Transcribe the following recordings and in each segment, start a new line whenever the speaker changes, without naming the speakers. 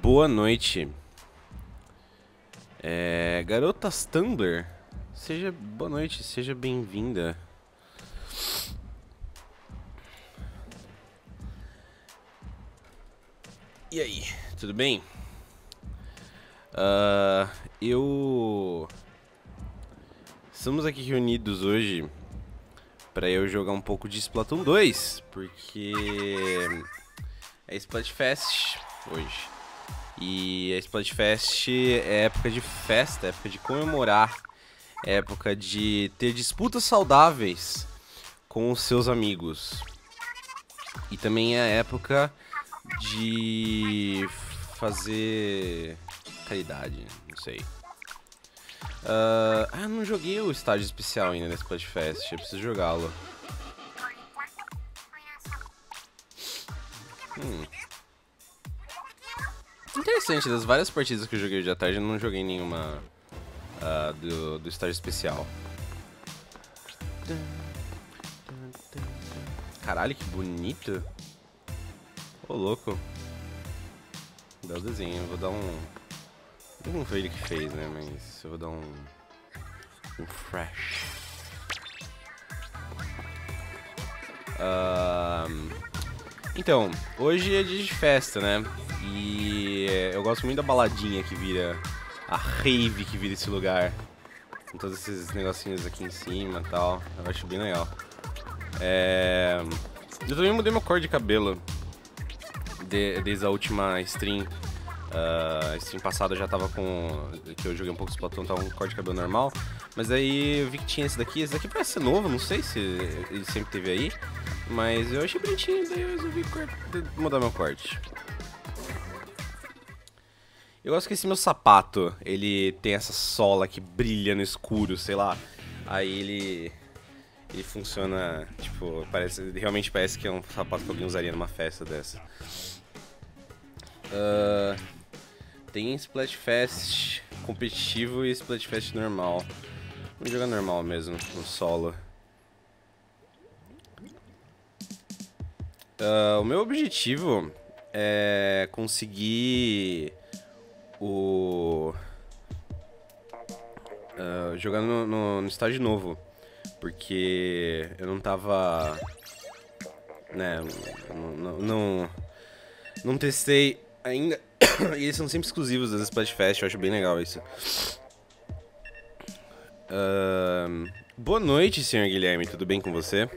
Boa noite. Garotas Tumblr, boa noite, seja bem-vinda. E aí, tudo bem? Estamos aqui reunidos hoje para eu jogar um pouco de Splatoon 2, porque é Splatfest hoje. E a Splatfest é época de festa, é época de comemorar, é época de ter disputas saudáveis com os seus amigos. E também é época de fazer caridade, não sei. Não joguei o estágio especial ainda nesse Splatfest, eu preciso jogá-lo. Interessante, das várias partidas que eu joguei hoje à tarde, eu não joguei nenhuma do estágio especial. Caralho, que bonito. Ô, louco. Belo desenho, eu vou dar um... Não foi ele que fez, né, mas eu vou dar um fresh. Então, hoje é dia de festa, né? E eu gosto muito da baladinha que vira, a rave que vira esse lugar. Com todos esses negocinhos aqui em cima e tal. Eu acho bem legal. Eu também mudei meu cor de cabelo desde a última stream. A stream passada eu já tava com... que eu joguei um pouco de Splatoon, tava com cor de cabelo normal. Mas aí eu vi que tinha esse daqui parece ser novo, não sei se ele sempre teve aí. Mas eu achei bonitinho, daí eu resolvi mudar meu corte. Eu gosto que esse meu sapato, ele tem essa sola que brilha no escuro, sei lá. Aí ele funciona, tipo, realmente parece que é um sapato que alguém usaria numa festa dessa. Tem Splatfest competitivo e Splatfest normal. Vamos jogar normal mesmo, no solo. O meu objetivo é conseguir jogar no estágio novo, porque eu não tava, né, não testei ainda. E eles são sempre exclusivos das Splatfest, eu acho bem legal isso. Boa noite, senhor Guilherme, tudo bem com você?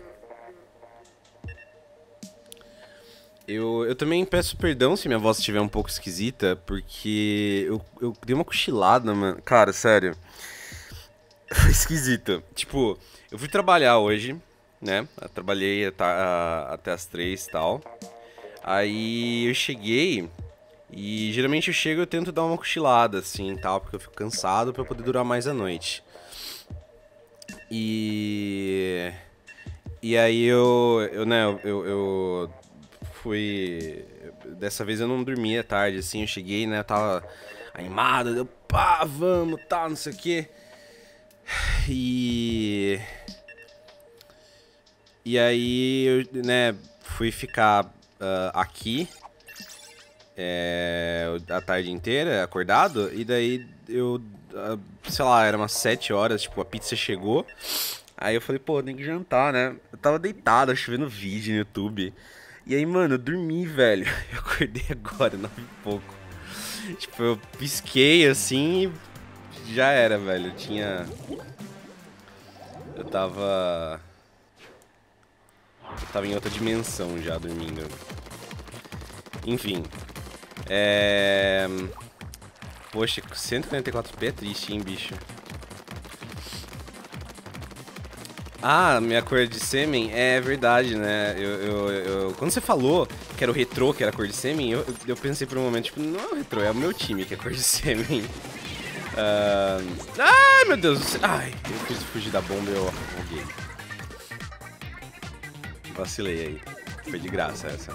Eu também peço perdão se minha voz estiver um pouco esquisita, porque eu dei uma cochilada, mano. Cara, sério. Foi esquisita. Tipo, eu fui trabalhar hoje, né? Eu trabalhei até as 3 e tal. Aí eu cheguei, e geralmente eu chego e eu tento dar uma cochilada, assim, tal, porque eu fico cansado pra poder durar mais a noite. E aí eu fui... Dessa vez eu não dormi à tarde, assim, eu cheguei, né, eu tava animado, deu pá, vamos, tá, não sei o que. E aí eu, né, fui ficar aqui a tarde inteira, acordado, e daí eu, sei lá, era umas 7 horas, tipo, a pizza chegou. Aí eu falei, pô, tem que jantar, né? Eu tava deitado, vendo vídeo no YouTube. E aí, mano, eu dormi, velho. Eu acordei agora, 9 e pouco. Tipo, eu pisquei assim e já era, velho. Eu tava em outra dimensão já, dormindo. Enfim. Poxa, 144p é triste, hein, bicho. Ah, minha cor de sêmen, é verdade, né? Quando você falou que era o retrô, que era a cor de sêmen, eu pensei por um momento, tipo, não é o retrô, é o meu time que é a cor de sêmen. Ai, meu Deus. Ai, eu quis fugir da bomba e eu morri. Vacilei aí. Foi de graça essa.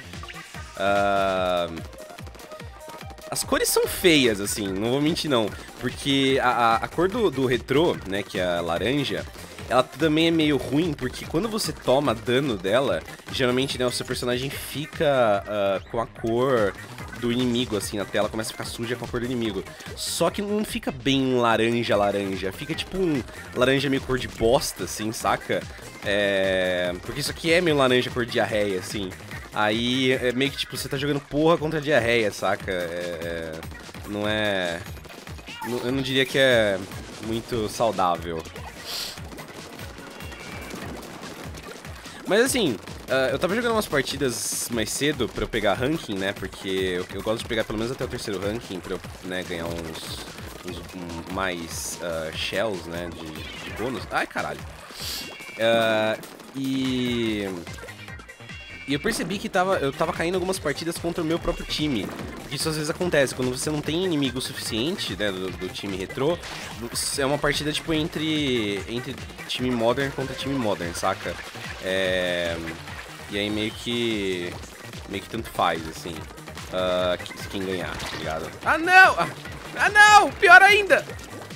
As cores são feias, assim, não vou mentir não. Porque a cor do retrô, né, que é a laranja, ela também é meio ruim, porque quando você toma dano dela, geralmente, né, o seu personagem fica com a cor do inimigo, assim, na tela começa a ficar suja com a cor do inimigo. Só que não fica bem laranja, fica tipo um laranja meio cor de bosta, assim, saca? Porque isso aqui é meio laranja cor de diarreia, assim. Aí é meio que tipo, você tá jogando porra contra a diarreia, saca? Não é... Eu não diria que é muito saudável. Mas assim, eu tava jogando umas partidas mais cedo pra eu pegar ranking, né? Porque eu gosto de pegar pelo menos até o terceiro ranking pra eu, né, ganhar mais shells, né? De bônus. Ai, caralho. E eu percebi que eu tava caindo algumas partidas contra o meu próprio time. Porque isso às vezes acontece, quando você não tem inimigo suficiente, né, do time retrô, é uma partida tipo entre time modern contra time modern, saca? E aí meio que tanto faz, assim, quem ganhar, tá ligado? Ah, não! Ah, não! Pior ainda!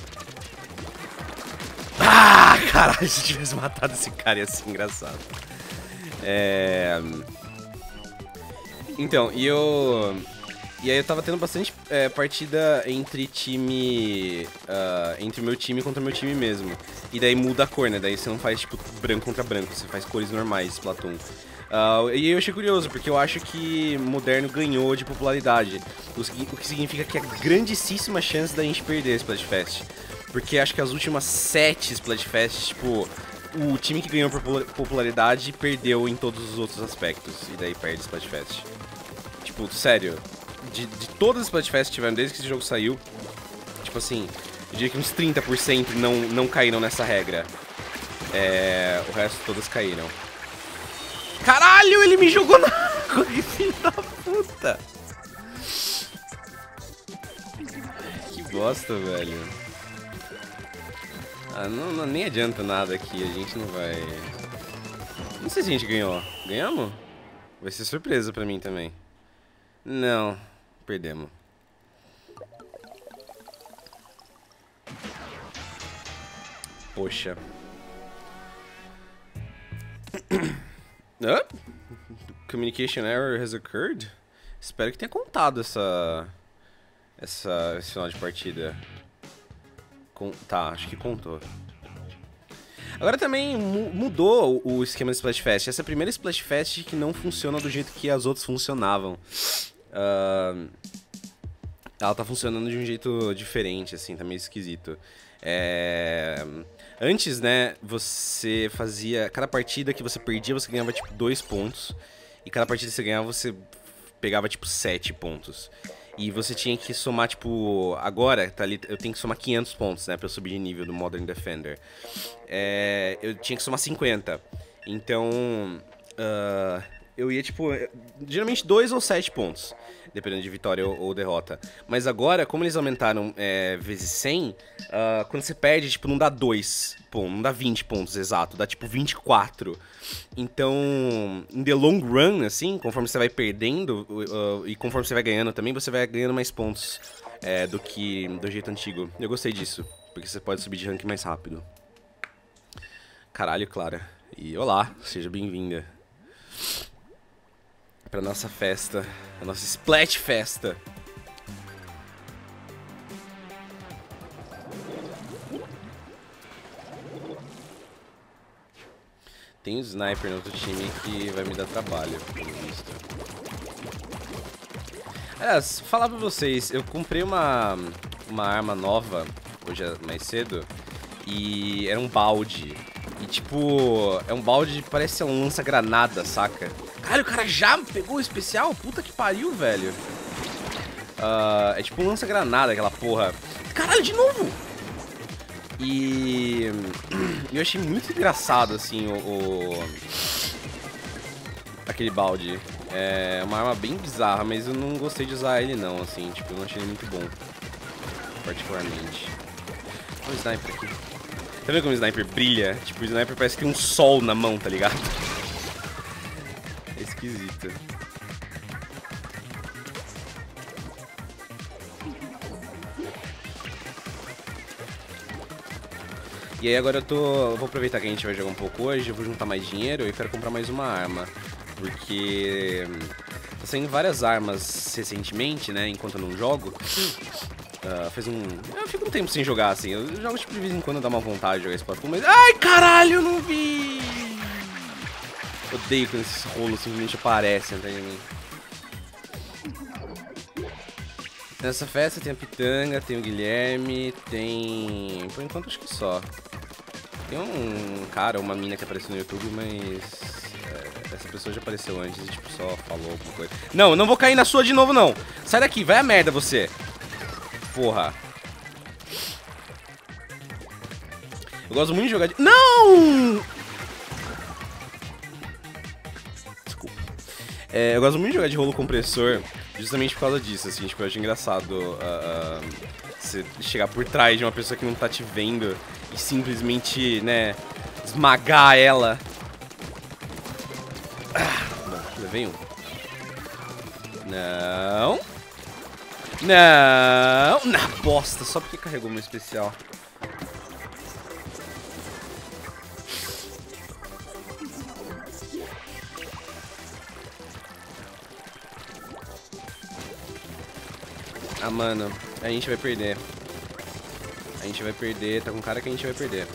Ah, caralho, se eu tivesse matado esse cara ia ser engraçado. Então, e aí eu tava tendo bastante partida entre entre o meu time contra o meu time mesmo. E daí muda a cor, né? Daí você não faz, tipo, branco contra branco, você faz cores normais, Splatoon. E eu achei curioso, porque eu acho que Moderno ganhou de popularidade. O que significa que há grandíssima chance da gente perder esse Splatfest. Porque acho que as últimas 7 Splatfests, tipo... O time que ganhou por popularidade perdeu em todos os outros aspectos. E daí perde Splatfest. Tipo, sério. De todas as Splatfests que tiveram desde que esse jogo saiu, tipo assim, eu diria que uns 30% não caíram nessa regra. O resto todas caíram. Caralho, ele me jogou na água, que filho da puta. Que bosta, velho. Não, nem adianta nada aqui, a gente não vai... Não sei se a gente ganhou. Ganhamos? Vai ser surpresa pra mim também. Não, perdemos. Poxa. Communication error has occurred? Espero que tenha contado esse final de partida. Tá, acho que contou. Agora também mudou o esquema do Splatfest. Essa é a primeira Splatfest que não funciona do jeito que as outras funcionavam. Ela tá funcionando de um jeito diferente, assim, tá meio esquisito. Antes, né, você fazia... Cada partida que você perdia, você ganhava, tipo, 2 pontos. E cada partida que você ganhava, você pegava, tipo, 7 pontos. E você tinha que somar, tipo... Agora, tá ali, eu tenho que somar 500 pontos, né? Pra eu subir de nível do Modern Defender. Eu tinha que somar 50. Então... eu ia, tipo... Geralmente 2 ou 7 pontos. Dependendo de vitória ou derrota. Mas agora, como eles aumentaram vezes 100... quando você perde, tipo, não dá 2 pontos. Não dá 20 pontos exato. Dá, tipo, 24. Então, in the long run, assim, conforme você vai perdendo e conforme você vai ganhando também, você vai ganhando mais pontos do jeito antigo. Eu gostei disso, porque você pode subir de rank mais rápido. Caralho, Clara. E olá, seja bem-vinda pra nossa festa, a nossa Splat Festa. Tem um sniper no outro time que vai me dar trabalho, pelo visto. Falar pra vocês, eu comprei uma arma nova hoje mais cedo e era um balde. E tipo, é um balde que parece ser um lança-granada, saca? Caralho, o cara já pegou o especial? Puta que pariu, velho. É tipo um lança-granada aquela porra. Caralho, de novo! E eu achei muito engraçado, assim, aquele balde. É uma arma bem bizarra, mas eu não gostei de usar ele não, assim, tipo, eu não achei ele muito bom. Particularmente. Olha o sniper aqui. Tá vendo como o sniper brilha? Tipo, o sniper parece que tem um sol na mão, tá ligado? É esquisito. E aí agora eu vou aproveitar que a gente vai jogar um pouco hoje, eu vou juntar mais dinheiro e quero comprar mais uma arma. Porque saindo várias armas recentemente, né? Enquanto eu não jogo. Eu fico um tempo sem jogar, assim. Eu jogo tipo de vez em quando, dá uma vontade de jogar Splatoon, mas... Ai, caralho, eu não vi! Odeio quando esses rolos simplesmente aparecem atrás de mim. Nessa festa tem a Pitanga, tem o Guilherme, tem... Por enquanto acho que só. Tem um cara, uma mina que apareceu no YouTube, mas... essa pessoa já apareceu antes e tipo só falou alguma coisa. Não, eu não vou cair na sua de novo não. Sai daqui, vai a merda você. Porra. Eu gosto muito de jogar de... Não! Desculpa. Eu gosto muito de jogar de rolo compressor justamente por causa disso, assim. Tipo, eu acho engraçado você chegar por trás de uma pessoa que não tá te vendo e simplesmente, né, esmagar ela. Bom, levei um. Não. Não. Na bosta, só porque carregou meu especial. Ah, mano, a gente vai perder. A gente vai perder, tá com cara que a gente vai perder.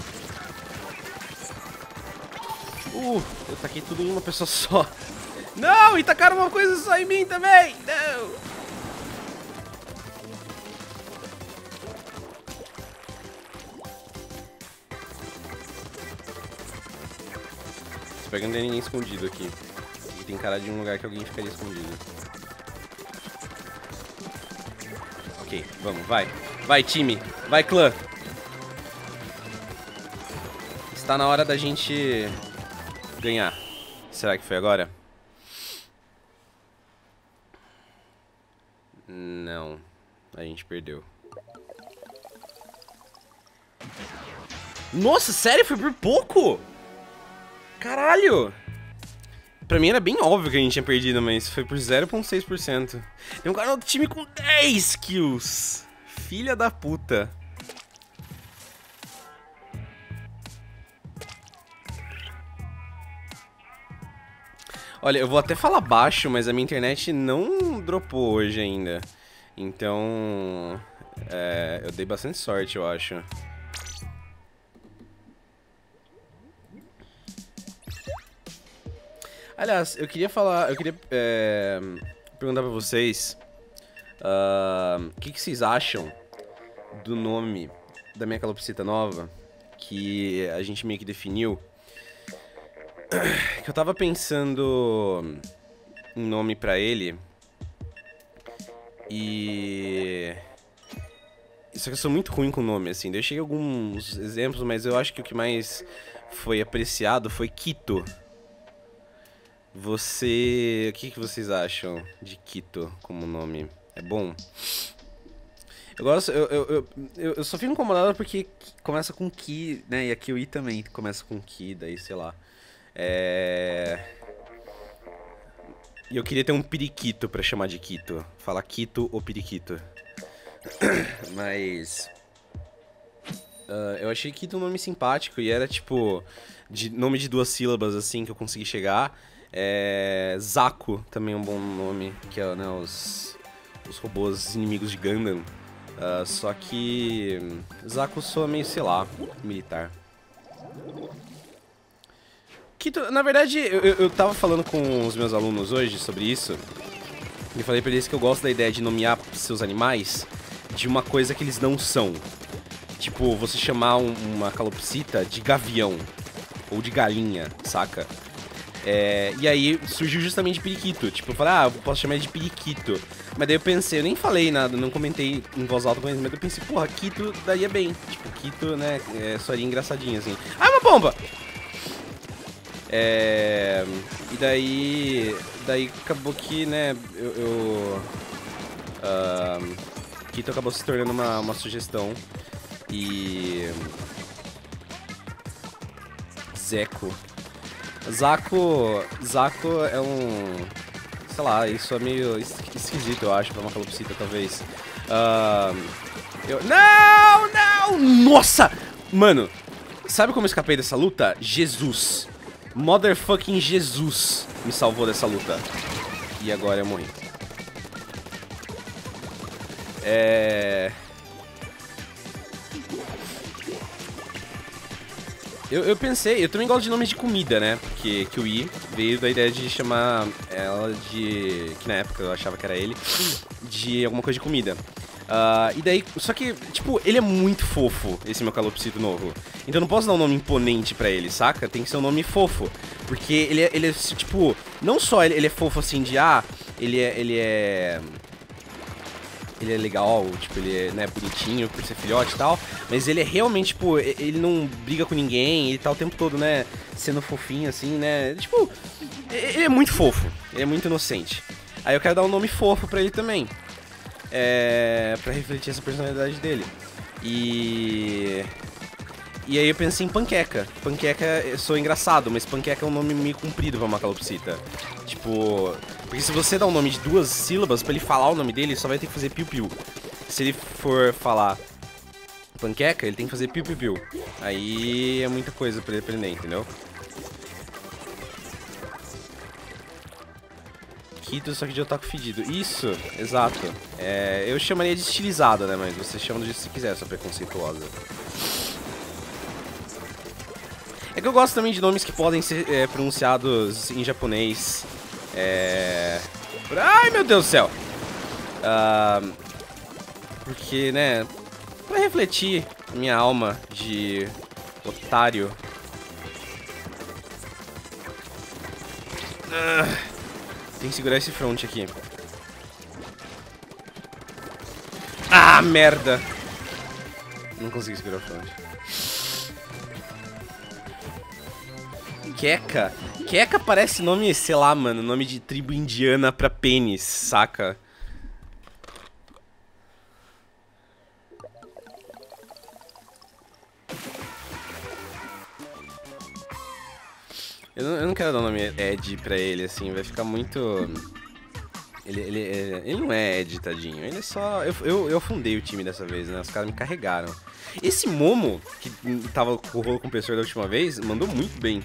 Eu taquei tudo em uma pessoa só. Não, e tacaram uma coisa só em mim também. Não. Espero que não tem ninguém escondido aqui. E tem cara de um lugar que alguém ficaria escondido. Ok, vamos, vai. Vai, time. Vai, clã. Está na hora da gente ganhar. Será que foi agora? Não. A gente perdeu. Nossa, sério? Foi por pouco? Caralho! Pra mim era bem óbvio que a gente tinha perdido, mas foi por 0,6%. Tem um cara no outro time com 10 kills. Filha da puta. Olha, eu vou até falar baixo, mas a minha internet não dropou hoje ainda. Então... eu dei bastante sorte, eu acho. Aliás, eu queria perguntar pra vocês o que vocês acham do nome da minha calopsita nova, que a gente meio que definiu. Que eu tava pensando em nome pra ele e... Só que eu sou muito ruim com nome, assim. Deixei alguns exemplos, mas eu acho que o que mais foi apreciado foi Quito. O que vocês acham de Quito como nome? É bom? Eu gosto, eu só fico incomodado porque começa com Ki, né? E a Kiwi também começa com Ki, daí sei lá. E eu queria ter um periquito pra chamar de Quito. Falar Quito ou periquito. Mas... eu achei Quito um nome simpático e era tipo... nome de 2 sílabas assim que eu consegui chegar. Zaku também é um bom nome, que é, né, os robôs inimigos de Gundam. Só que Zaku soa meio, sei lá, militar. Quito, na verdade, eu tava falando com os meus alunos hoje sobre isso. E falei pra eles que eu gosto da ideia de nomear seus animais de uma coisa que eles não são. Tipo, você chamar uma calopsita de gavião ou de galinha, saca? E aí surgiu justamente periquito. Tipo, eu falei, eu posso chamar ele de periquito. Mas daí eu pensei, eu nem falei nada, não comentei em voz alta com eles, mas eu pensei, porra, Quito daria bem. Tipo, Quito, né, soaria engraçadinho, assim. Ah, uma bomba! E daí acabou que, né, Quito acabou se tornando uma sugestão. E... Zaku é um... Sei lá, isso é meio esquisito, eu acho, pra uma calopsita, talvez. Não! Nossa! Mano, sabe como eu escapei dessa luta? Jesus. Motherfucking Jesus me salvou dessa luta. E agora eu morri. Eu pensei, eu também gosto de nomes de comida, né? Porque Kiwi veio da ideia de chamar ela de... Que na época eu achava que era ele. De alguma coisa de comida. E daí, só que, tipo, ele é muito fofo, esse meu calopsito novo. Então eu não posso dar um nome imponente pra ele, saca? Tem que ser um nome fofo. Porque ele é tipo, não só ele é fofo assim de, ele é legal, tipo, ele é, né, bonitinho por ser filhote e tal. Mas ele é realmente, tipo, ele não briga com ninguém, ele tá o tempo todo, né, sendo fofinho assim, né. Tipo, ele é muito fofo, ele é muito inocente. Aí eu quero dar um nome fofo pra ele também. Pra refletir essa personalidade dele. E aí eu pensei em Panqueca. Panqueca, eu sou engraçado, mas Panqueca é um nome meio comprido pra uma calopsita. Tipo, porque se você dá um nome de 2 sílabas, pra ele falar o nome dele, ele só vai ter que fazer piu-piu. Se ele for falar Panqueca, ele tem que fazer piu-piu-piu. Aí é muita coisa pra ele aprender, entendeu? Kito, só que de otaku fedido. Isso, exato. Eu chamaria de estilizada, né? Mas você chama do jeito que você quiser, sua preconceituosa. É que eu gosto também de nomes que podem ser pronunciados em japonês. Ai, meu Deus do céu! Porque, né? Pra refletir minha alma de otário. Tem que segurar esse front aqui. Ah, merda! Não consegui segurar o front. Keka. Keka parece nome, sei lá, mano, nome de tribo indiana pra pênis, saca? Eu não quero dar o nome Ed pra ele, assim, vai ficar muito... Ele não é Ed, tadinho, ele é só... Eu afundei o time dessa vez, né, os caras me carregaram. Esse Momo, que tava com o rolo compressor da última vez, mandou muito bem.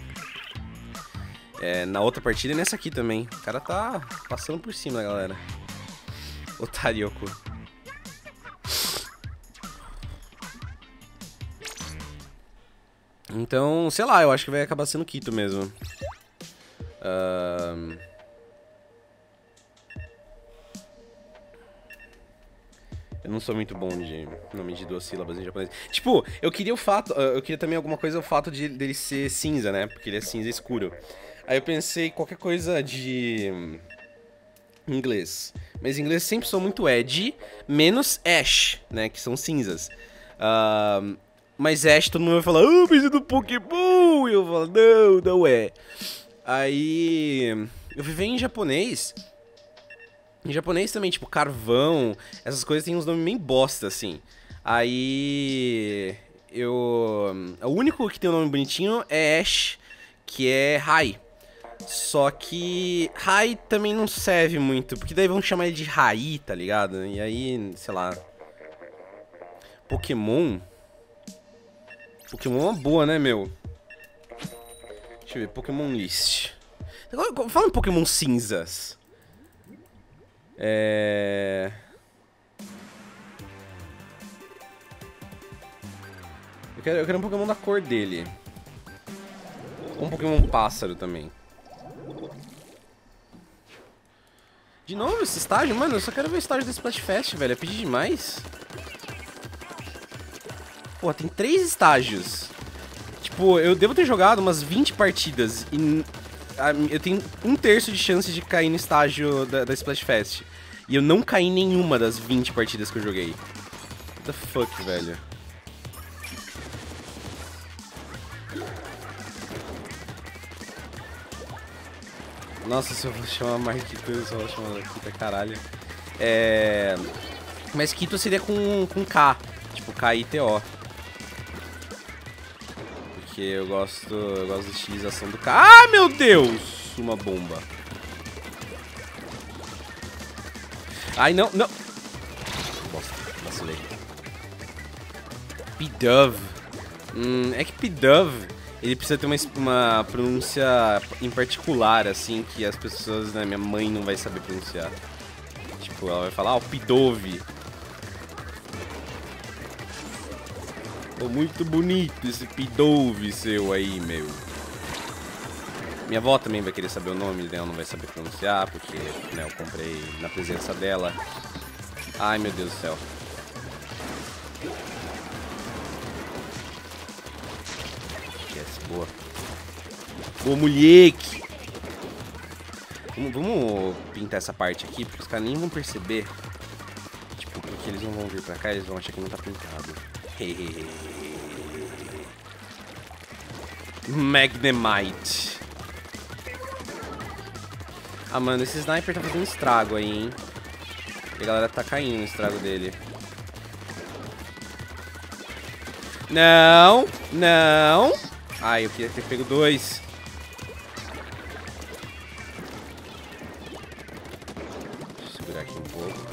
Na outra partida e nessa aqui também. O cara tá passando por cima, galera. Otarioko. Então, sei lá, eu acho que vai acabar sendo Kito mesmo. Eu não sou muito bom de nome de 2 sílabas em japonês. Tipo, eu queria também alguma coisa, o fato dele ser cinza, né? Porque ele é cinza escuro. Aí eu pensei qualquer coisa de inglês. Mas em inglês sempre sou muito Ed, menos Ash, né? Que são cinzas. Mas Ash, todo mundo vai falar, mas é do Pokémon! E eu falo, não é. Aí eu vivi em japonês. Em japonês também, tipo, carvão, essas coisas tem uns nomes bem bosta, assim. Aí o único que tem um nome bonitinho é Ash, que é Rai. Só que Rai também não serve muito, porque daí vão chamar ele de Rai, tá ligado? E aí, sei lá. Pokémon é uma boa, né, meu? Deixa eu ver, Pokémon List. Agora, fala em Pokémon cinzas. Eu quero um Pokémon da cor dele. Ou um Pokémon pássaro também. De novo esse estágio? Mano, eu só quero ver o estágio desse Splatfest, velho. É pedir demais. Pô, tem 3 estágios. Tipo, eu devo ter jogado umas 20 partidas. E eu tenho 1/3 de chance de cair no estágio da Splatfest. E eu não caí em nenhuma das 20 partidas que eu joguei. What the fuck, velho? Nossa, se eu vou chamar Marquito, eu só vou chamar Marquito, caralho. Mas Kito seria com K. Tipo, K-I-T-O. Porque eu gosto da estilização do K. Ah, meu Deus! Uma bomba. Ai, não, não. Bosta, vacilei. Pidove. É que Pidove, Ele precisa ter uma pronúncia em particular, assim, que as pessoas, né, minha mãe não vai saber pronunciar. Tipo, ela vai falar, o Pidove. Pô, muito bonito esse Pidove seu aí, meu. Minha avó também vai querer saber o nome, ela não vai saber pronunciar, porque, né, eu comprei na presença dela. Ai, meu Deus do céu. Yes, boa. Boa, moleque! Vamos pintar essa parte aqui, porque os caras nem vão perceber. Tipo, porque eles não vão vir pra cá, eles vão achar que não tá pintado. Magnemite. Ah, mano, esse sniper tá fazendo estrago aí, hein? E a galera tá caindo no estrago dele. Não! Não! Ai, eu queria ter pego 2. Deixa eu segurar aqui um pouco.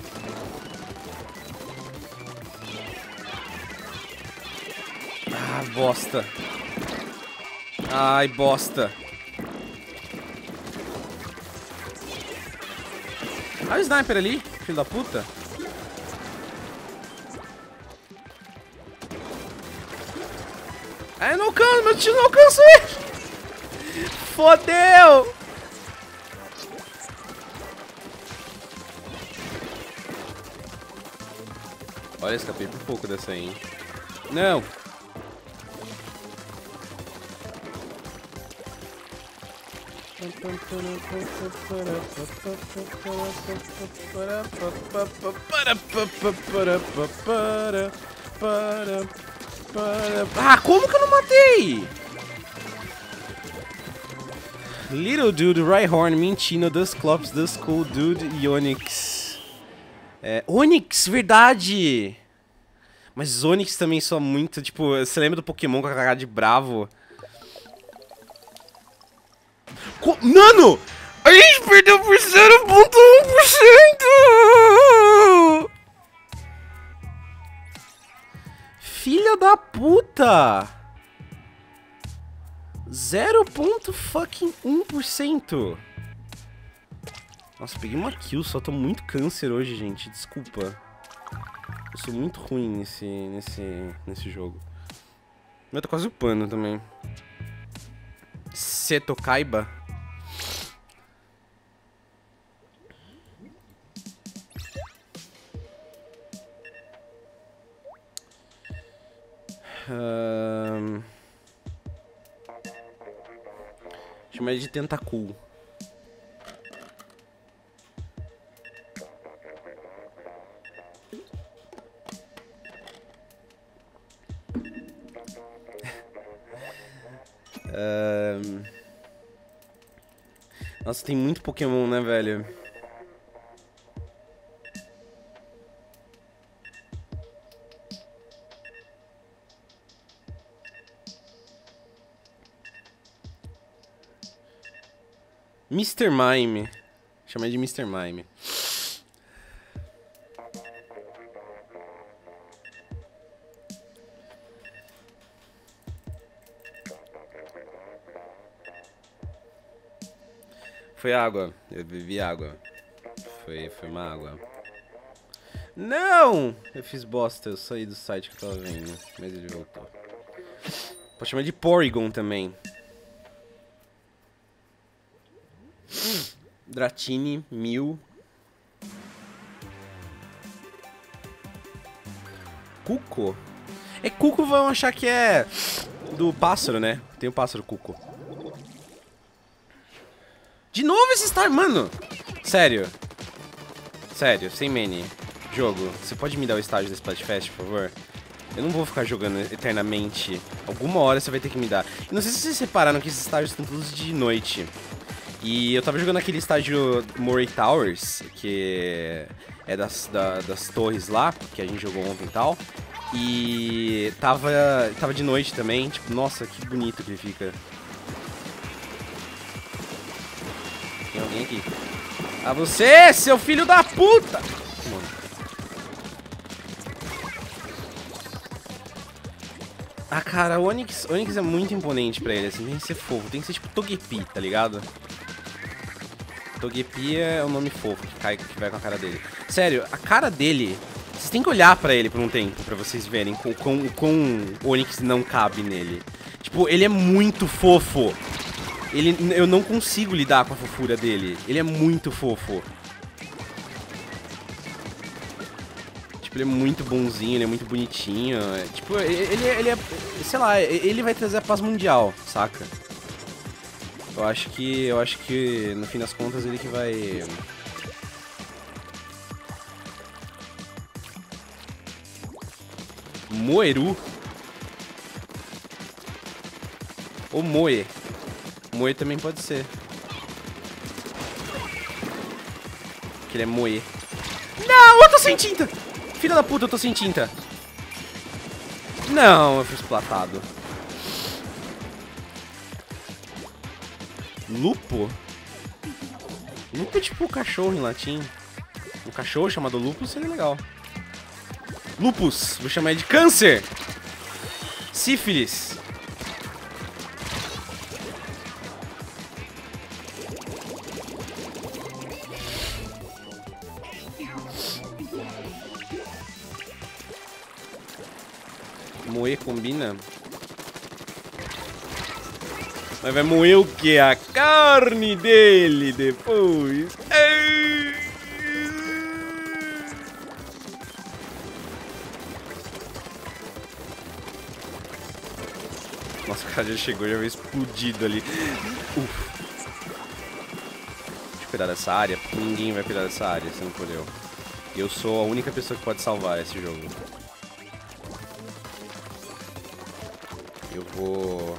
Ah, bosta. Ai, bosta. Olha o sniper ali, filho da puta. Ai, eu não alcanço, meu tiro não alcança ele. Fodeu. Olha, escapei por pouco dessa aí, hein. Não. Ah, como que eu não matei? Little Dude, Rhyhorn, Minchino, Dusclops, Duskull, Dude e Onix. Onix, verdade! Mas Onix também soa muito, tipo, você lembra do Pokémon com a cara de bravo? Nano! A gente perdeu por 0,1%! Filha da puta! 0,1%. Nossa, peguei uma kill, só tô muito câncer hoje, gente. Desculpa. Eu sou muito ruim nesse jogo. Mas eu tô quase upando também. Seto Kaiba. Chama ele de Tentacool. Nossa, tem muito Pokémon, né, velho? Mr. Mime. Chamei de Mr. Mime. Foi água. Eu bebi água. Foi uma água. Não! Eu fiz bosta. Eu saí do site que eu tava vendo. Mas ele voltou. Pode chamar de Porygon também. Dratini, Mew. Cuco? Cuco vão achar que é do pássaro, né? Tem o pássaro Cuco. De novo esse Star... Mano! Sério. Sério, sem mini. Jogo, você pode me dar o estágio da Splatfest, por favor? Eu não vou ficar jogando eternamente. Alguma hora você vai ter que me dar. E não sei se vocês repararam que esses estágios estão todos de noite. E eu tava jogando aquele estágio Moray Towers, que é das torres lá, que a gente jogou ontem e tal. E tava de noite também, tipo, nossa, que bonito que ele fica. Tem alguém aqui. Ah, você, seu filho da puta! Mano. Ah, cara, o Onix é muito imponente pra ele, assim, tem que ser fofo, tem que ser tipo Togepi, tá ligado? Togepi é o nome fofo que vai com a cara dele. Sério, a cara dele, vocês têm que olhar pra ele por um tempo, pra vocês verem com o Onix não cabe nele. Tipo, ele é muito fofo. Eu não consigo lidar com a fofura dele. Ele é muito fofo. Tipo, ele é muito bonzinho, ele é muito bonitinho. Tipo, ele é... Sei lá, ele vai trazer a paz mundial, saca? Eu acho que no fim das contas ele que vai... Moeru? Ou Moe? Moe também pode ser. Que ele é Moe. Não, eu tô sem tinta! Filha da puta, eu tô sem tinta. Não, eu fui esplatado. Lupo? Lupo é tipo cachorro em latim. Um cachorro chamado Lupus seria legal. Lupus, vou chamar ele de câncer. Sífilis. Moer combina? Mas vai moer o quê? A carne dele depois. Nossa, o cara já chegou, já veio explodido ali. Deixa eu cuidar dessa área, porque ninguém vai cuidar dessa área, se não for eu. Eu sou a única pessoa que pode salvar esse jogo. Eu vou...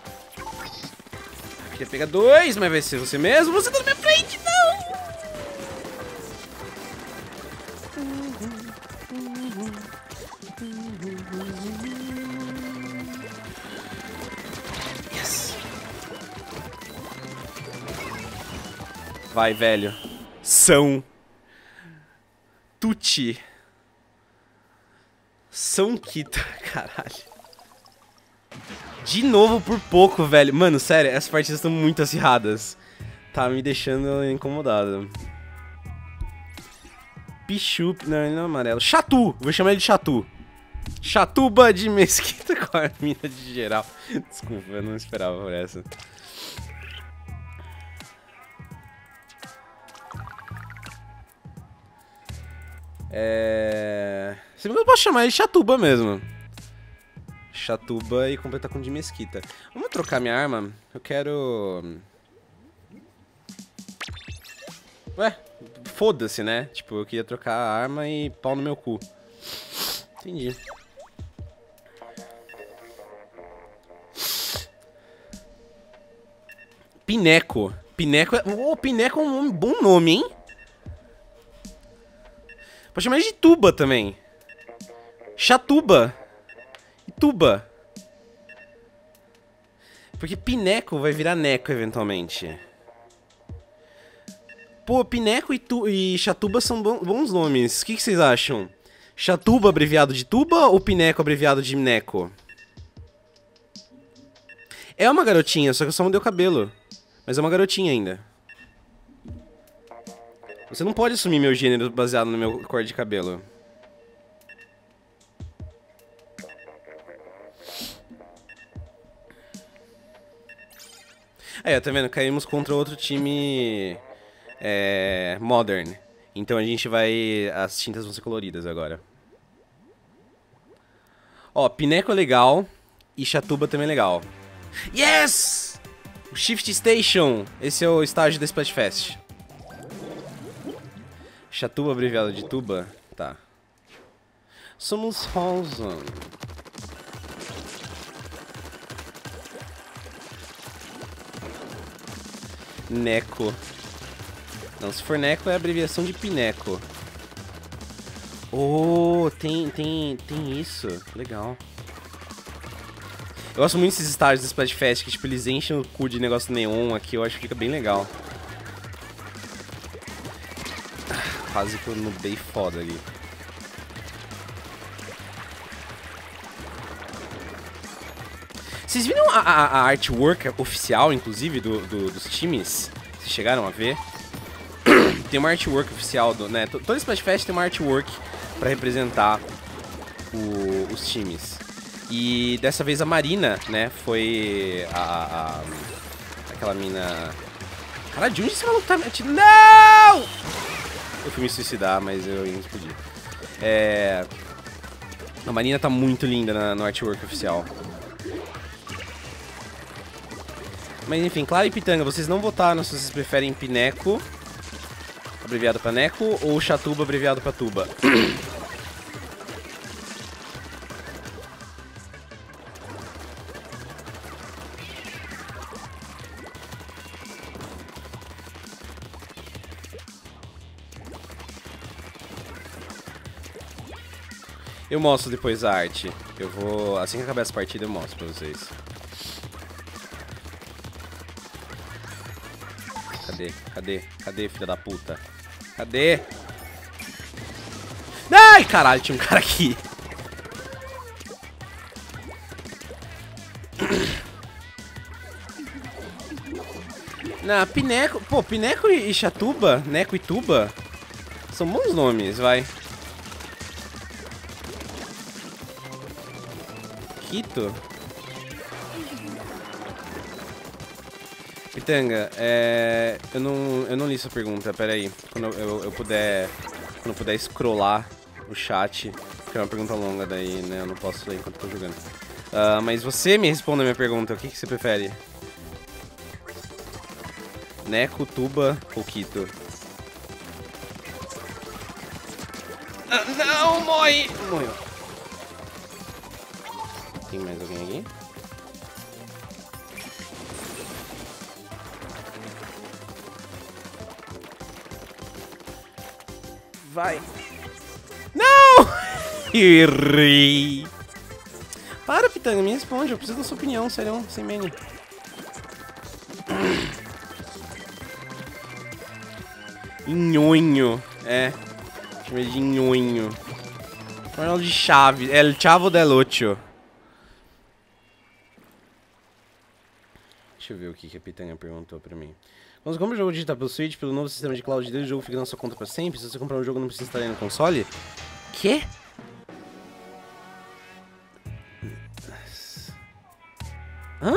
Eu queria pegar 2, mas vai ser você mesmo? Você tá na minha frente, não! Yes! Vai, velho. São Tuti. São Kita, caralho. De novo por pouco, velho. Mano, sério, essas partidas estão muito acirradas. Tá me deixando incomodado. Pichu... Não, ele não é amarelo. Chatu! Vou chamar ele de Chatu. Chatuba de Mesquita com a mina de geral. Desculpa, eu não esperava por essa. Eu posso chamar ele de Chatuba mesmo. Chatuba e completar com de Mesquita. Vamos trocar minha arma? Eu quero... Ué, foda-se, né? Tipo, eu queria trocar a arma e pau no meu cu. Entendi. Pineco. Pineco é... Oh, Pineco é um bom nome, hein? Pode chamar ele de Tuba também. Chatuba. E Tuba. Porque Pineco vai virar Neco eventualmente. Pô, Pineco e Chatuba são bons nomes. O que vocês acham? Chatuba abreviado de Tuba ou Pineco abreviado de Neco? É uma garotinha, só que eu só mudei o cabelo. Mas é uma garotinha ainda. Você não pode assumir meu gênero baseado no meu cor de cabelo. Aí, ó, tá vendo? Caímos contra outro time Modern. Então a gente vai... As tintas vão ser coloridas agora. Ó, Pineco é legal e Chatuba também é legal. Yes! O Shift Station. Esse é o estágio da Splatfest. Chatuba abreviado de Tuba? Tá. Somos rosa. Neco. Não, se for Neco é a abreviação de Pineco. Oh, tem isso. Legal. Eu gosto muito desses estágios da Splatfest, que tipo, eles enchem o cu de negócio neon aqui, eu acho que fica bem legal. Quase que eu nubei foda ali. Vocês viram a artwork oficial, inclusive, dos times? Vocês chegaram a ver? Tem uma artwork oficial, né? Todo Splatfest tem uma artwork pra representar os times. E dessa vez a Marina, né, foi aquela mina... Cara, de onde esse maluco tá me atirando? Não! Eu fui me suicidar, mas eu ia explodir. A Marina tá muito linda no artwork oficial. Mas enfim, Clara e Pitanga, vocês não votaram se vocês preferem Pineco, abreviado pra Neco, ou Chatuba, abreviado pra Tuba. Eu mostro depois a arte. Eu vou... Assim que acabar essa partida, eu mostro pra vocês. Cadê? Cadê? Cadê, filha da puta? Cadê? Ai, caralho, tinha um cara aqui. Não, Pineco... Pô, Pineco e Chatuba, Neco e Tuba, são bons nomes, vai. Quito? Pitanga, eu não li sua pergunta, pera aí. Quando eu puder scrollar o chat, que é uma pergunta longa daí, né, eu não posso ler enquanto tô jogando. Mas você me responda a minha pergunta, o que você prefere? Neco, Tuba ou Quito? Não, morre! Morreu. Tem mais alguém aqui? Vai. Não! Errei. Para, Pitanga, me responde. Eu preciso da sua opinião, sério, sem meme. Nhonho. Chamei de nhonho. Chamei de chave. El Chavo del Ocho. Deixa eu ver o que a Pitanga perguntou pra mim. Quando você compra o jogo digital pelo Switch, pelo novo sistema de cloud dele, o jogo fica na sua conta pra sempre? Se você comprar um jogo, não precisa instalar no console? Quê? Hã?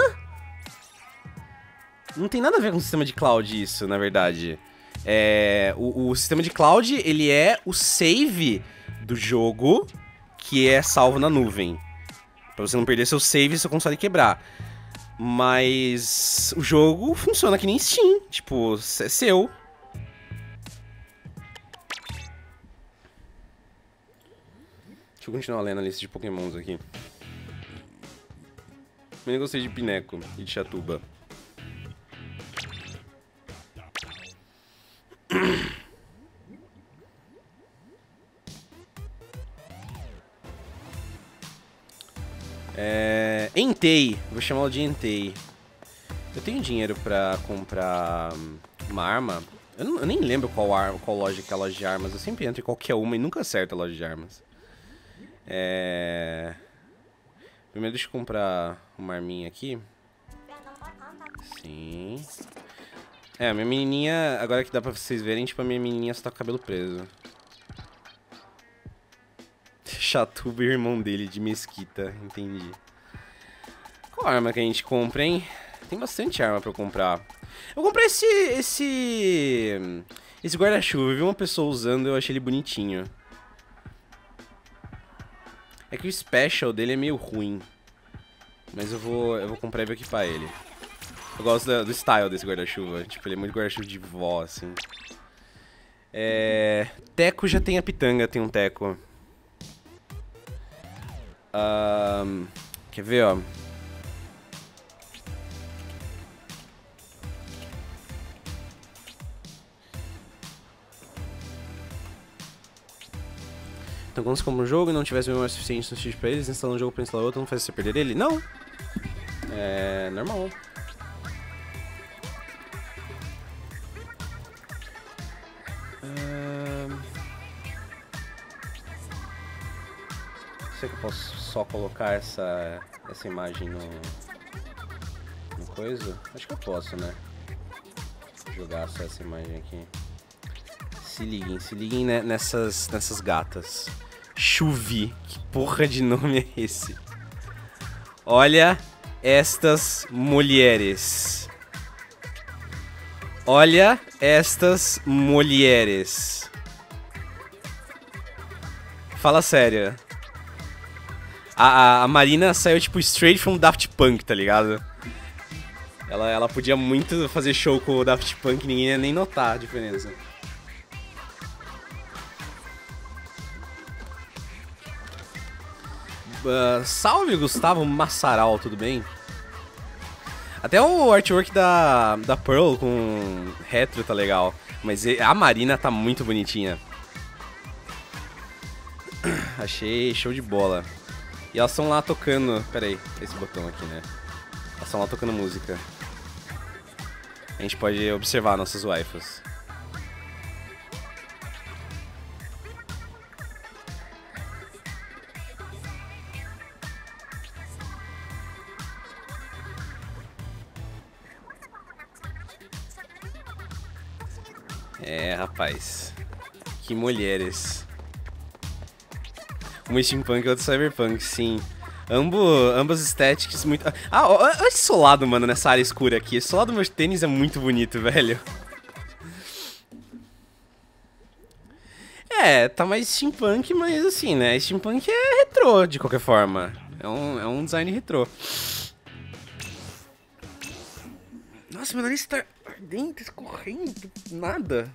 Não tem nada a ver com o sistema de cloud isso, na verdade. O sistema de cloud, ele é o save do jogo que é salvo na nuvem. Pra você não perder seu save e seu console quebrar. Mas o jogo funciona que nem Steam, tipo, é seu. Deixa eu continuar lendo a lista de pokémons aqui. Eu nem gostei de Pineco e de Chatuba. Entei, vou chamá-lo de Entei. Eu tenho dinheiro pra comprar uma arma. Eu nem lembro qual loja que é a loja de armas. Eu sempre entro em qualquer uma e nunca acerto a loja de armas. Primeiro deixa eu comprar uma arminha aqui. Sim. A minha menininha, agora que dá pra vocês verem, tipo, a minha menininha só tá com o cabelo preso. Chatuba e o irmão dele, de Mesquita, entendi. Qual arma que a gente compra, hein? Tem bastante arma pra eu comprar. Eu comprei esse guarda-chuva. Eu vi uma pessoa usando e eu achei ele bonitinho. É que o special dele é meio ruim. Mas eu vou comprar e vou equipar ele. Eu gosto do style desse guarda-chuva. Tipo, ele é muito guarda-chuva de vó, assim. Teco já tem a Pitanga, tem um Teco. Quer ver, ó? Então quando você compra um jogo e não tivesse memória suficiente no Switch pra eles, instala um jogo pra instalar outro, não faz você perder ele? Não! É normal. Será que eu posso só colocar essa imagem no... uma coisa? Acho que eu posso, né? Vou jogar só essa imagem aqui. Se liguem nessas gatas. Chuvi. Que porra de nome é esse? Olha estas mulheres. Olha estas mulheres. Fala sério. A Marina saiu tipo straight from Daft Punk, tá ligado? Ela podia muito fazer show com o Daft Punk, ninguém ia nem notar a diferença. Salve, Gustavo Massaral, tudo bem? Até o artwork da Pearl com retro tá legal. Mas a Marina tá muito bonitinha. Achei show de bola. E elas estão lá tocando... Pera aí, esse botão aqui, né? Elas estão lá tocando música. A gente pode observar nossas waifus. É, rapaz. Que mulheres. Uma steampunk e outra cyberpunk, sim. Ambas estéticas muito... Ah, olha esse solado, mano, nessa área escura aqui. Esse solado do meu tênis é muito bonito, velho. É, tá mais steampunk, mas assim, né? Steampunk é retrô, de qualquer forma. É um design retrô. Nossa, meu nariz tá ardente, escorrendo, nada.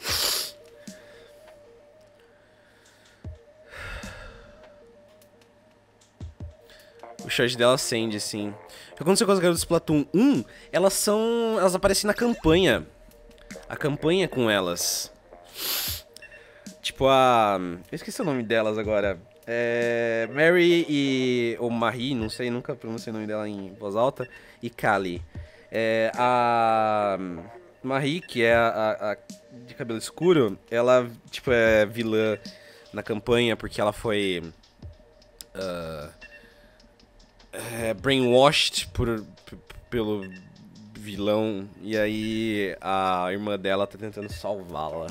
O short dela acende, assim. O que aconteceu com as garotas do Splatoon 1, elas aparecem na campanha. A campanha com elas. Tipo eu esqueci o nome delas agora. É... Mary e... Ou Marie, não sei, nunca pronunciei o nome dela em voz alta. E Kali. A Marie, que é a de cabelo escuro, ela, tipo, é vilã na campanha porque ela foi... brainwashed pelo vilão. E aí a irmã dela tá tentando salvá-la.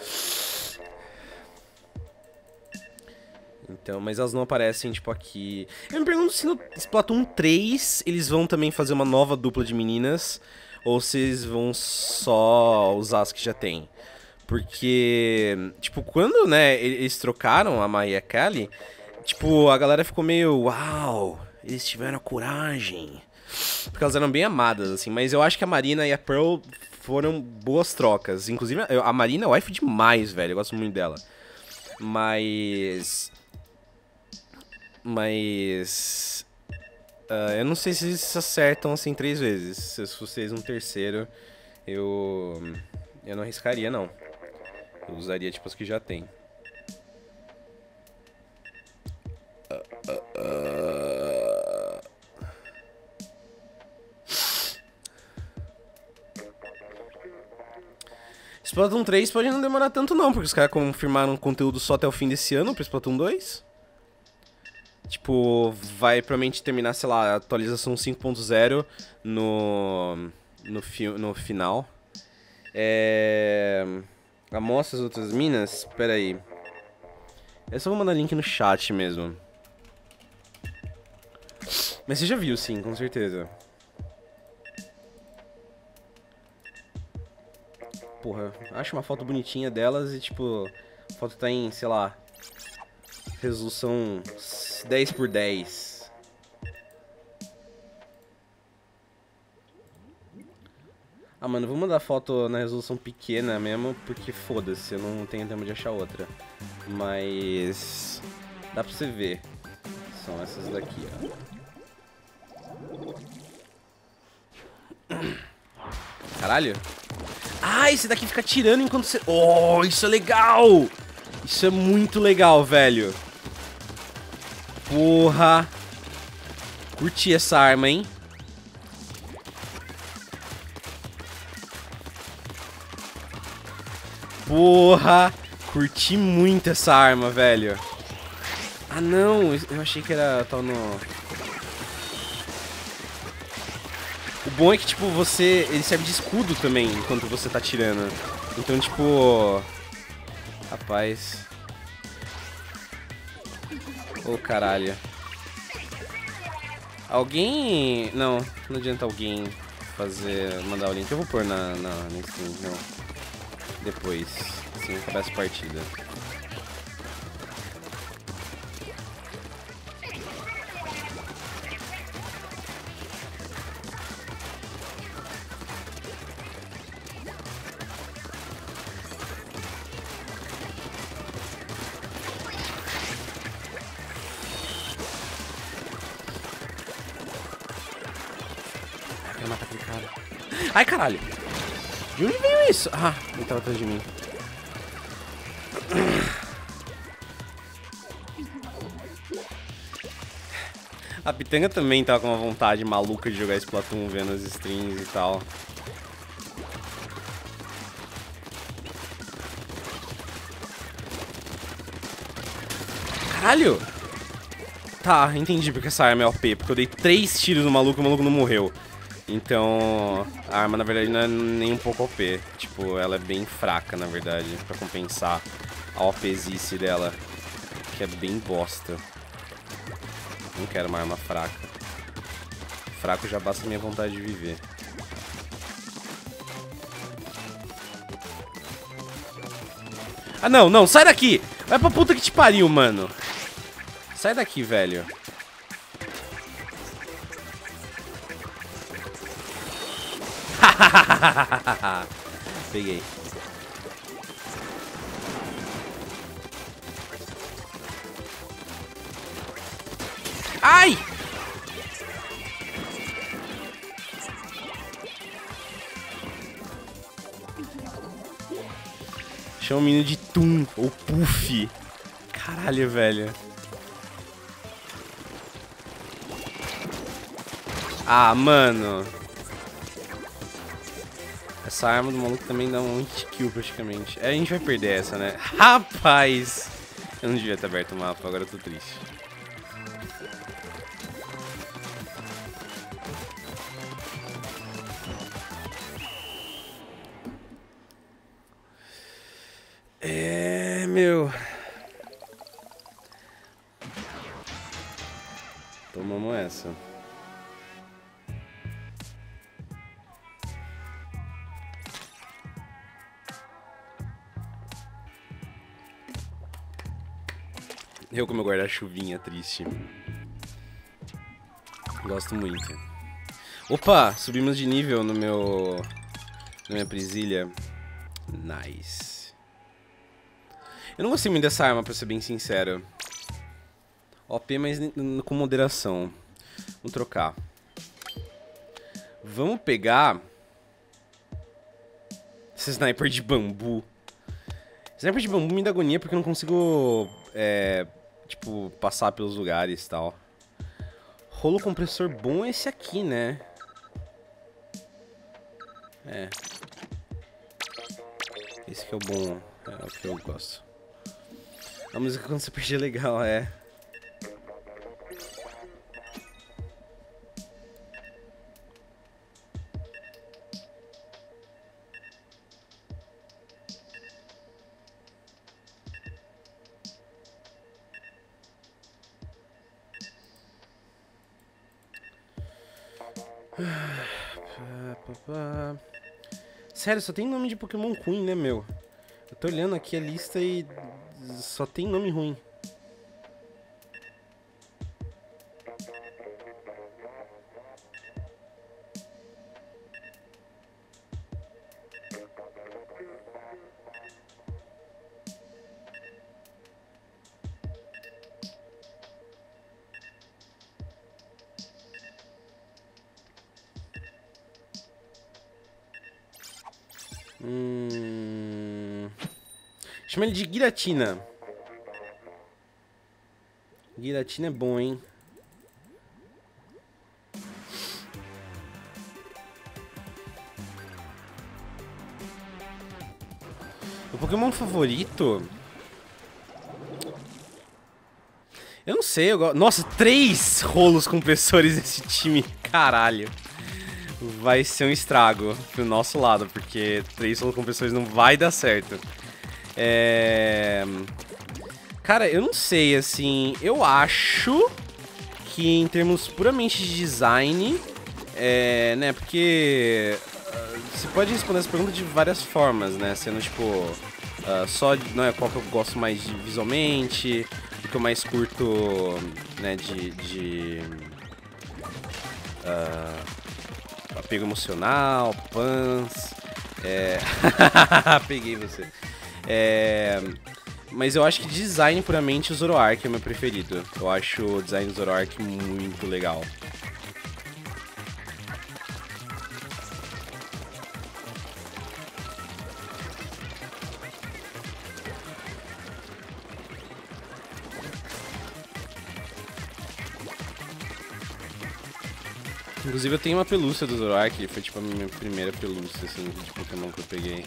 Então, mas elas não aparecem, tipo, aqui. Eu me pergunto se no Splatoon 3 eles vão também fazer uma nova dupla de meninas, ou se eles vão só usar as que já tem. Porque, tipo, quando, né, eles trocaram a Mai e a Kali, tipo, a galera ficou meio, uau, eles tiveram a coragem. Porque elas eram bem amadas, assim, mas eu acho que a Marina e a Pearl foram boas trocas. Inclusive, a Marina é wife demais, velho, eu gosto muito dela. Mas eu não sei se eles acertam assim 3 vezes. Se vocês um terceiro, eu não arriscaria, não. Eu usaria tipo as que já tem. Splatoon 3 pode não demorar tanto não, porque os caras confirmaram conteúdo só até o fim desse ano pro Splatoon 2. Tipo, vai provavelmente terminar, sei lá, a atualização 5.0 no final. Amostra as outras minas? Pera aí. Eu só vou mandar link no chat mesmo. Mas você já viu, sim, com certeza. Porra, acho uma foto bonitinha delas e, tipo, a foto tá em, sei lá, resolução 10x10. Ah, mano, vou mandar foto na resolução pequena mesmo, porque foda-se, eu não tenho tempo de achar outra. Mas dá pra você ver. São essas daqui, ó. Caralho. Ah, esse daqui fica tirando enquanto você... Oh, isso é legal! Isso é muito legal, velho. Porra. Curti essa arma, hein? Porra. Curti muito essa arma, velho. Ah, não. Eu achei que era tal no... O bom é que, tipo, ele serve de escudo também enquanto você tá tirando. Então, tipo... Rapaz... Ô, caralho. Alguém... Não adianta alguém mandar o link. Eu vou pôr na stream, não. Depois, assim, acabar essa partida. Eu quero matar aquele cara. Ai, caralho! De onde veio isso? Ah, ele tava atrás de mim. A Pitanga também tava com uma vontade maluca de jogar Splatoon vendo as streams e tal. Caralho! Tá, entendi porque essa arma é OP. Porque eu dei 3 tiros no maluco e o maluco não morreu. Então, a arma na verdade não é nem um pouco OP. Tipo, ela é bem fraca na verdade, pra compensar a OPzice dela, que é bem bosta. Não quero uma arma fraca. Fraco já basta a minha vontade de viver. Ah, não, sai daqui! Vai pra puta que te pariu, mano. Sai daqui, velho. Peguei. Ai! Chama o menino de Tum ou Puff. Caralho, velho. Ah, mano. Essa arma do maluco também dá um hit kill praticamente. É, a gente vai perder essa, né? Rapaz! Eu não devia ter aberto o mapa, agora eu tô triste. É, meu. Tomamos essa. Eu com meu guarda-chuvinha triste. Gosto muito. Opa, subimos de nível no meu... na minha presilha. Nice. Eu não gostei muito dessa arma, pra ser bem sincero. OP, mas com moderação. Vamos trocar. Vamos pegar... esse sniper de bambu. Sniper de bambu me dá agonia porque eu não consigo... tipo, passar pelos lugares e tal. Rolo compressor bom é esse aqui, né? É. Esse que é o bom. É o que eu gosto. A música quando você perder é legal, é. Sério, só tem nome de Pokémon ruim, né, meu? Eu tô olhando aqui a lista e só tem nome ruim. Chama ele de Giratina. Giratina é bom, hein? O Pokémon favorito? Eu não sei, eu gosto... Nossa, 3 rolos compressores desse time. Caralho. vai ser um estrago pro nosso lado, porque 3 solo-compressores não vai dar certo. Cara, eu não sei, assim, eu acho que em termos puramente de design, né, porque você pode responder essa pergunta de várias formas, né, sendo tipo, só, não é qual que eu gosto mais visualmente, o que eu mais curto, né, de apego emocional, fãs, peguei você. Mas eu acho que design puramente o Zoroark é o meu preferido. Eu acho o design do Zoroark muito legal. Inclusive eu tenho uma pelúcia do Zoroark, foi tipo a minha primeira pelúcia assim, de Pokémon que eu peguei.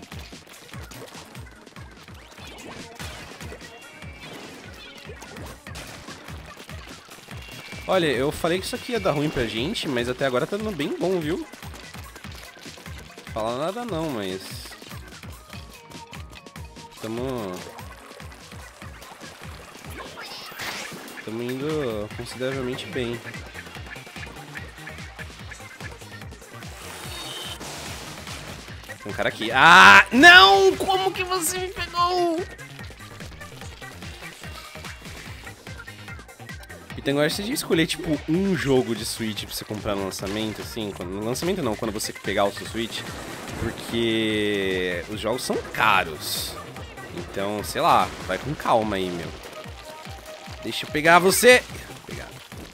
Olha, eu falei que isso aqui ia dar ruim pra gente, mas até agora tá dando bem bom, viu? Fala nada não, mas... Tamo indo consideravelmente bem. Tem um cara aqui. Ah, não! Como que você me pegou? Então agora você devia escolher, tipo, um jogo de Switch pra você comprar no lançamento, assim. No lançamento não, quando você pegar o seu Switch. Porque os jogos são caros. Então, sei lá, vai com calma aí, meu. Deixa eu pegar você. Obrigado.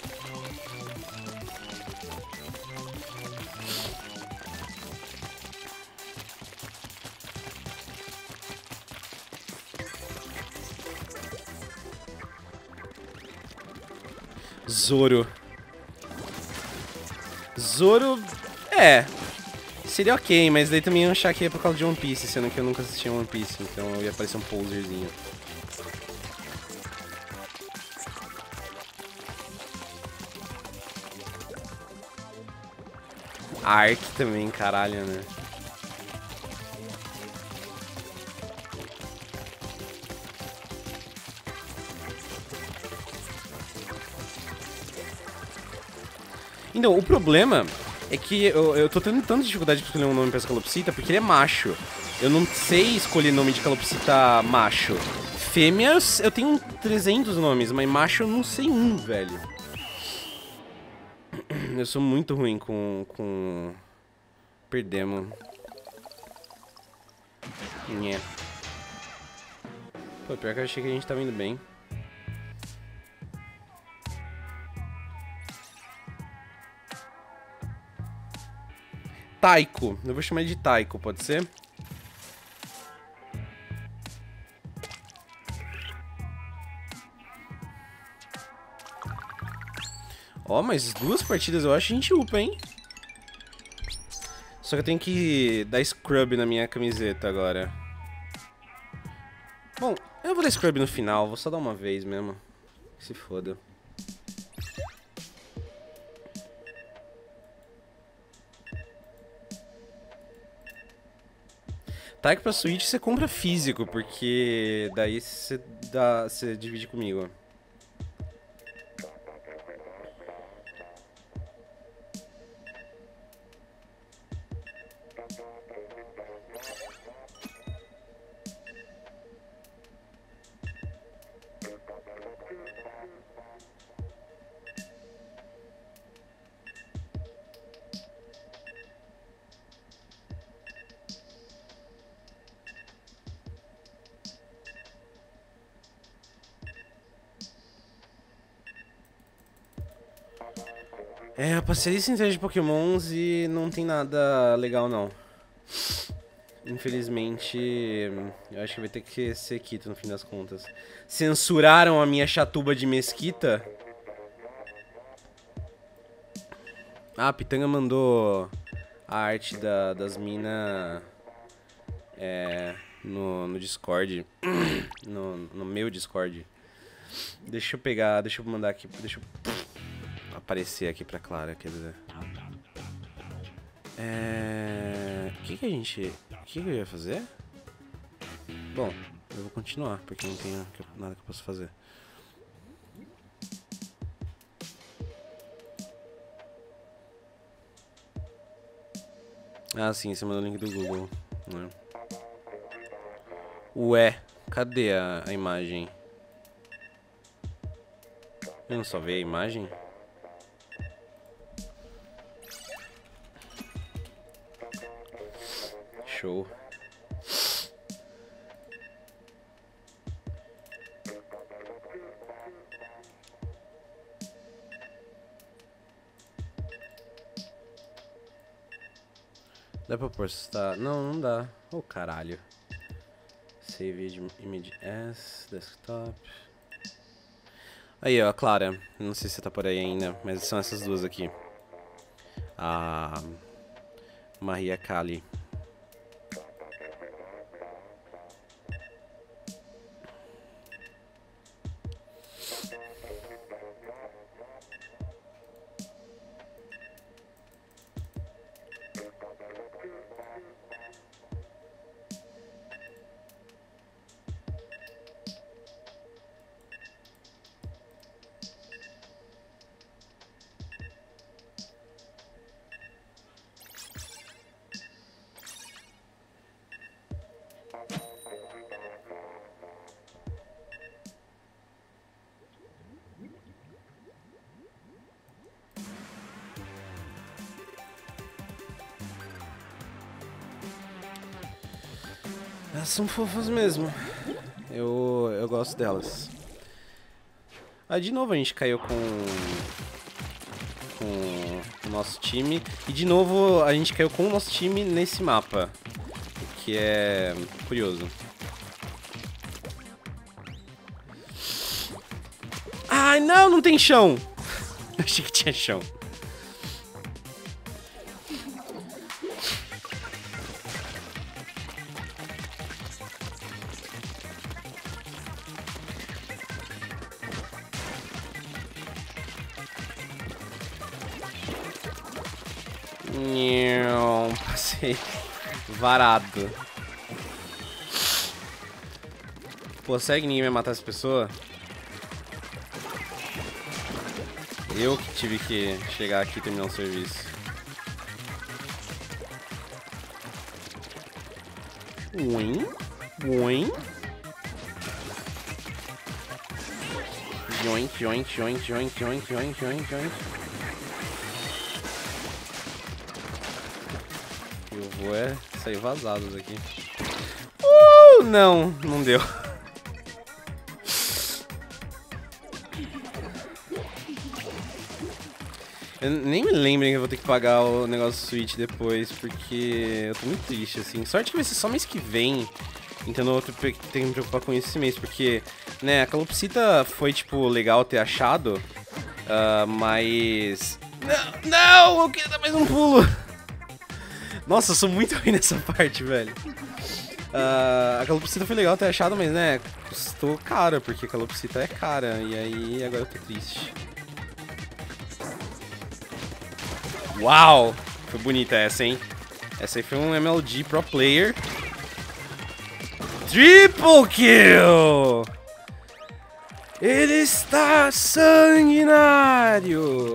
Zoro. Zoro, seria ok, mas daí também eu ia achar que ia por causa de One Piece, sendo que eu nunca assisti One Piece, então eu ia parecer um poserzinho. Ark também, caralho, né? Então, o problema é que eu tô tendo tanta dificuldade de escolher um nome pra essa calopsita porque ele é macho. Eu não sei escolher nome de calopsita macho. Fêmeas, eu tenho 300 nomes, mas macho eu não sei um, velho. Eu sou muito ruim com... Perdemos. Nhé. Pô, pior que eu achei que a gente tava indo bem. Taiko. Eu vou chamar de Taiko, pode ser? Ó, mas 2 partidas eu acho que a gente upa, hein? Só que eu tenho que dar scrub na minha camiseta agora. Bom, eu vou dar scrub no final, vou só dar uma vez mesmo. Se foda. Taiko pra Switch você compra físico, porque daí você divide comigo. Eu passei isso inteiro de pokémons e não tem nada legal não. Infelizmente, eu acho que vai ter que ser Quito no fim das contas. Censuraram a minha chatuba de mesquita? Ah, a Pitanga mandou a arte das minas no Discord. no meu Discord. Deixa eu pegar, deixa eu mandar aqui, deixa eu aparecer aqui pra Clara, quer dizer. O que a gente... O que eu ia fazer? Bom, eu vou continuar, porque não tem nada que eu possa fazer. Ah, sim, você mandou o link do Google. Né? Ué, cadê a imagem? Eu não só vi a imagem? Show. Dá pra postar? Não, não dá. Oh, caralho. Save image as desktop. Aí, ó, a Clara. Não sei se você tá por aí ainda, mas são essas duas aqui. A Maria Kali. Elas são fofas mesmo. Eu gosto delas. Ah, de novo a gente caiu com o nosso time. E de novo a gente caiu com o nosso time nesse mapa. O que é curioso. Ai, não, não tem chão. Eu achei que tinha chão. Não, passei varado. Pô, segue ninguém vai matar essa pessoa? Eu que tive que chegar aqui e terminar o serviço. Uim? Uim? Joink, joink, joink, joink, joink, joink, joink, joink. Eu vou sair vazado daqui. Não, não deu. Eu nem me lembro que eu vou ter que pagar o negócio do Switch depois, porque eu tô muito triste, assim. Sorte que vai ser só mês que vem, então eu tenho que me preocupar com isso esse mês, porque, né, a calopsita foi, tipo, legal ter achado, mas... Não, eu queria dar mais um pulo! Nossa, eu sou muito ruim nessa parte, velho. A calopsita foi legal ter achado, mas, né, custou caro, porque a calopsita é cara, e aí agora eu tô triste. Uau! Foi bonita essa, hein? Essa aí foi um MLG Pro Player. Triple Kill! Ele está sanguinário!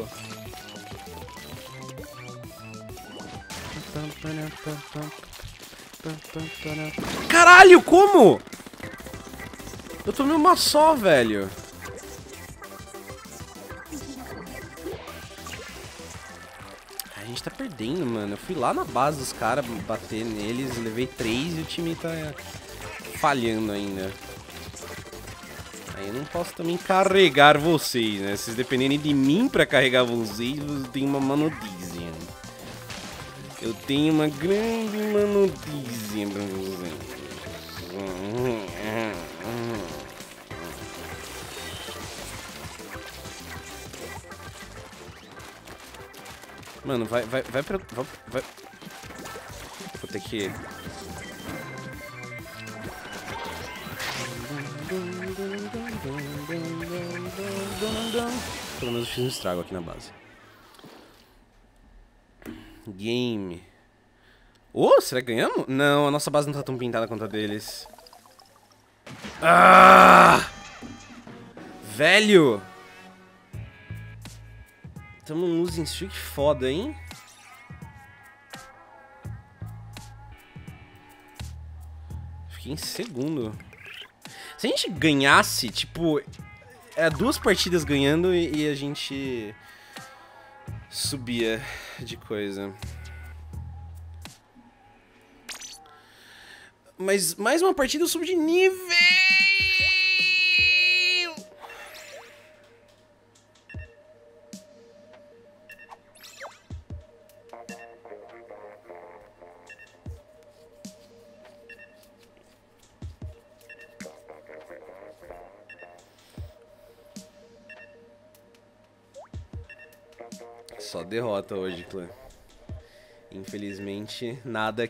Caralho, como? Eu tomei uma só, velho. A gente tá perdendo, mano. Eu fui lá na base dos caras bater neles, levei 3 e o time tá falhando ainda. Aí eu não posso também carregar vocês, né? Se vocês dependerem de mim pra carregar vocês, eu tenho uma má notícia. Eu tenho uma grande má notícia pra vocês. Mano, vai. Vou ter que... Pelo menos eu fiz um estrago aqui na base. Game. Oh, será que ganhamos? Não, a nossa base não tá tão pintada quanto a deles. Ah! Velho! Tamo num losing streak foda, hein? Fiquei em segundo. Se a gente ganhasse, tipo... duas partidas ganhando e a gente... subia de coisa. Mas mais uma partida eu subo de nível! Só derrota hoje, clã. Infelizmente, nada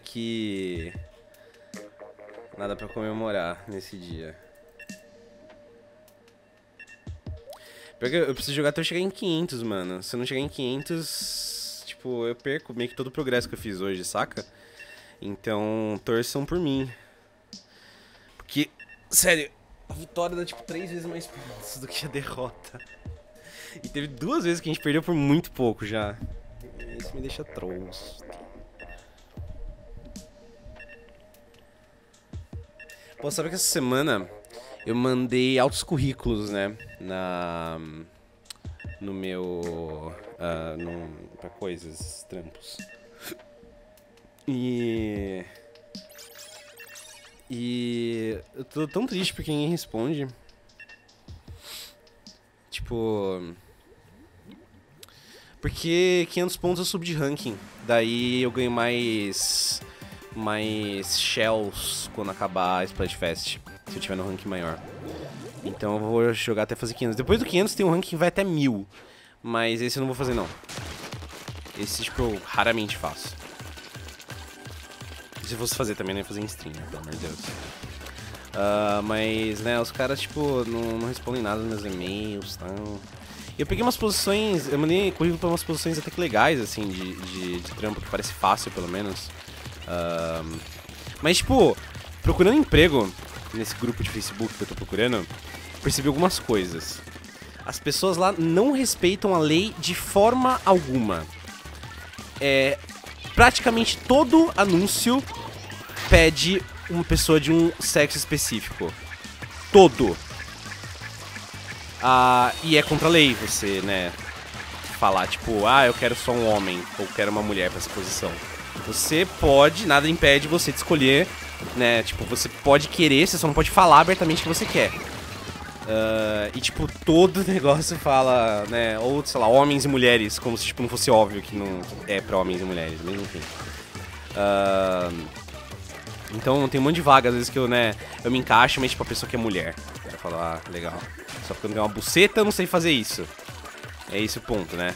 pra comemorar nesse dia. Porque eu preciso jogar até eu chegar em 500, mano. Se eu não chegar em 500, tipo, eu perco meio que todo o progresso que eu fiz hoje, saca? Então, torçam por mim. Porque, sério, a vitória dá, tipo, 3 vezes mais pontos do que a derrota. E teve 2 vezes que a gente perdeu por muito pouco já. Isso me deixa trolls. Pô, sabe que essa semana eu mandei altos currículos, né? No meu... pra coisas, trampos. E eu tô tão triste porque ninguém responde. Tipo... Porque 500 pontos eu subo de ranking. Daí eu ganho mais shells quando acabar a Splatfest. Se eu tiver no ranking maior. Então eu vou jogar até fazer 500. Depois do 500 tem um ranking que vai até 1000. Mas esse eu não vou fazer não. Esse tipo eu raramente faço. Se eu fosse fazer também, não ia fazer em stream, né? Pelo amor de Deus. Mas, né, os caras, tipo, não respondem nada nos meus e-mails, então... Eu peguei umas posições, eu mandei currículo pra umas posições até que legais, assim, de trampo, que parece fácil, pelo menos. Mas, tipo, procurando emprego nesse grupo de Facebook que eu tô procurando, percebi algumas coisas. As pessoas lá não respeitam a lei de forma alguma. Praticamente todo anúncio pede uma pessoa de um sexo específico. Todo. E é contra a lei você, né, falar, tipo, eu quero só um homem, ou quero uma mulher pra essa posição. Você pode, nada impede você de escolher, né, tipo, você pode querer, você só não pode falar abertamente que você quer. E, tipo, todo negócio fala, né, ou, sei lá, homens e mulheres, como se, tipo, não fosse óbvio que não é pra homens e mulheres, mas enfim. Então tem um monte de vaga, às vezes, que eu me encaixo, mas, tipo, a pessoa que é mulher. Eu falo, legal. Só porque eu não tenho uma buceta, eu não sei fazer isso. É esse o ponto, né?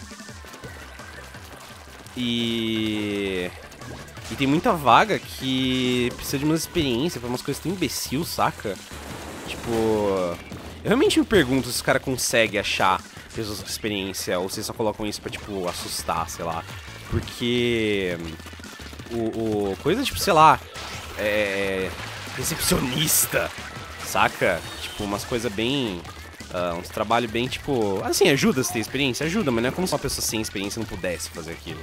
E tem muita vaga que precisa de uma experiência pra umas coisas tão imbecil, saca? Tipo... Eu realmente me pergunto se os caras conseguem achar pessoas com experiência ou se só colocam isso pra, tipo, assustar, sei lá. Porque... coisa, tipo, sei lá... recepcionista, saca? Tipo, umas coisas bem... uns trabalhos bem, tipo... Assim, ajuda se ter experiência? Ajuda, mas não é como se uma pessoa sem experiência não pudesse fazer aquilo.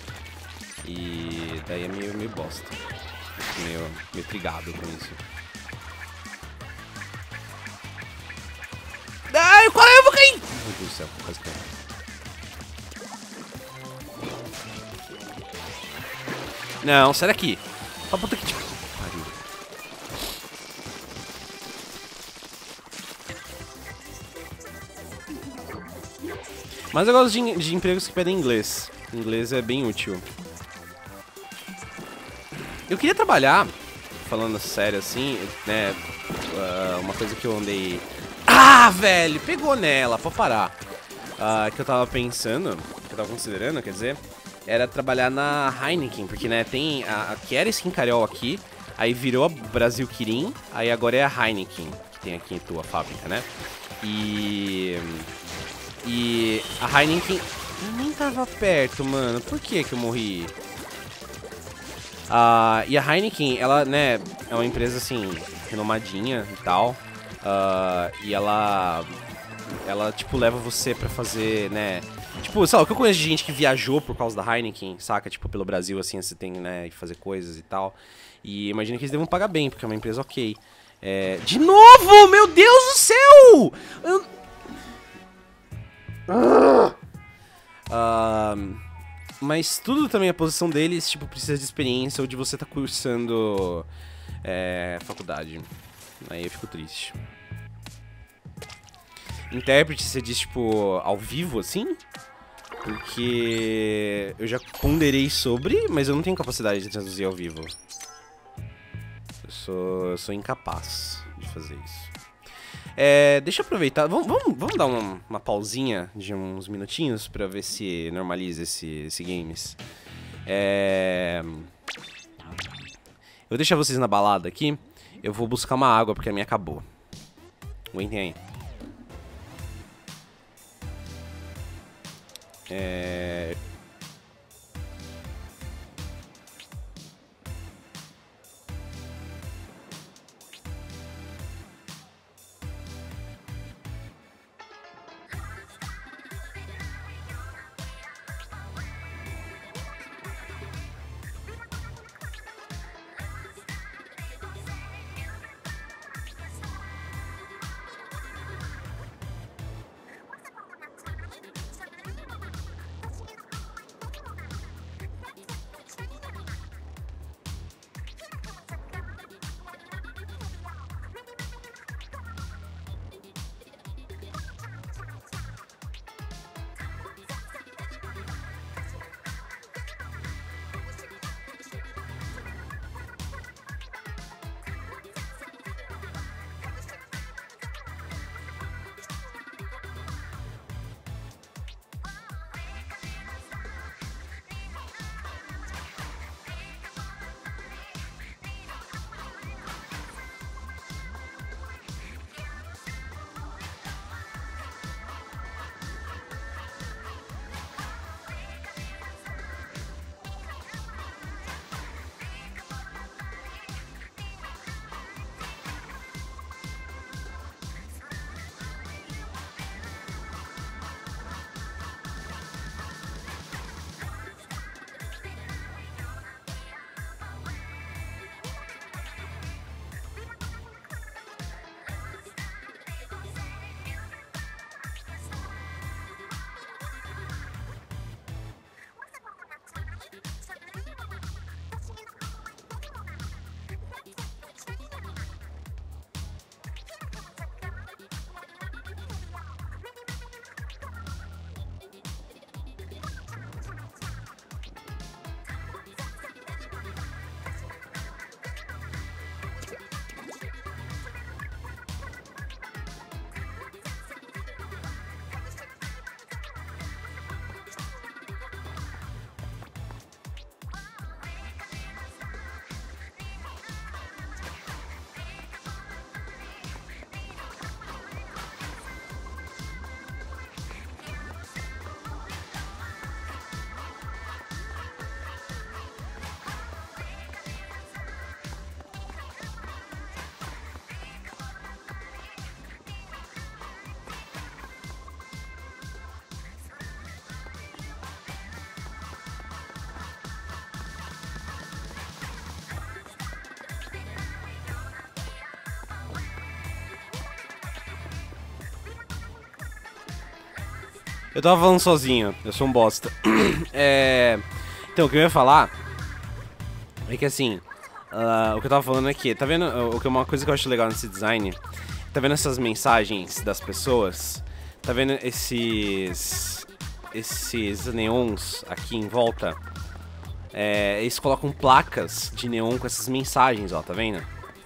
E daí é meio bosta. Meio trigado com isso. Ai, qual é? Eu vou cair! Meu Deus do céu, quase caí. Não, sai daqui. Pra puta que tipo... Pariu. Mas eu gosto de empregos que pedem inglês. Inglês é bem útil. Eu queria trabalhar, falando sério assim, né, uma coisa que eu andei... velho, pegou nela, pode parar. Que eu tava pensando, que eu tava considerando, quer dizer, era trabalhar na Heineken, porque, né, tem que era Skin Carol aqui, aí virou a Brasil Kirin, aí agora é a Heineken, que tem aqui em tua fábrica, né? E a Heineken... Eu nem tava perto, mano. Por que eu morri? E a Heineken, ela, né, é uma empresa, assim, renomadinha e tal. E ela, tipo, leva você pra fazer, né... Tipo, sabe, o que eu conheço de gente que viajou por causa da Heineken, saca? Tipo, pelo Brasil, assim, você tem, né, que fazer coisas e tal. E imagino que eles devam pagar bem, porque é uma empresa ok. De novo! Meu Deus do céu! Mas tudo também, a posição deles, tipo, precisa de experiência ou de você tá cursando faculdade. Aí eu fico triste. Intérprete, você diz, tipo, ao vivo, assim? Porque eu já ponderei sobre, mas eu não tenho capacidade de traduzir ao vivo. Eu sou incapaz de fazer isso. Deixa eu aproveitar. Vamos dar uma pausinha de uns minutinhos pra ver se normaliza esse games. Eu vou deixar vocês na balada aqui. Eu vou buscar uma água porque a minha acabou. Aguentem aí. Eu tava falando sozinho, eu sou um bosta. Então, o que eu ia falar é que assim, o que eu tava falando é que, tá vendo, uma coisa que eu acho legal nesse design, tá vendo essas mensagens das pessoas? Tá vendo esses neons aqui em volta? Eles colocam placas de neon com essas mensagens, ó, tá vendo?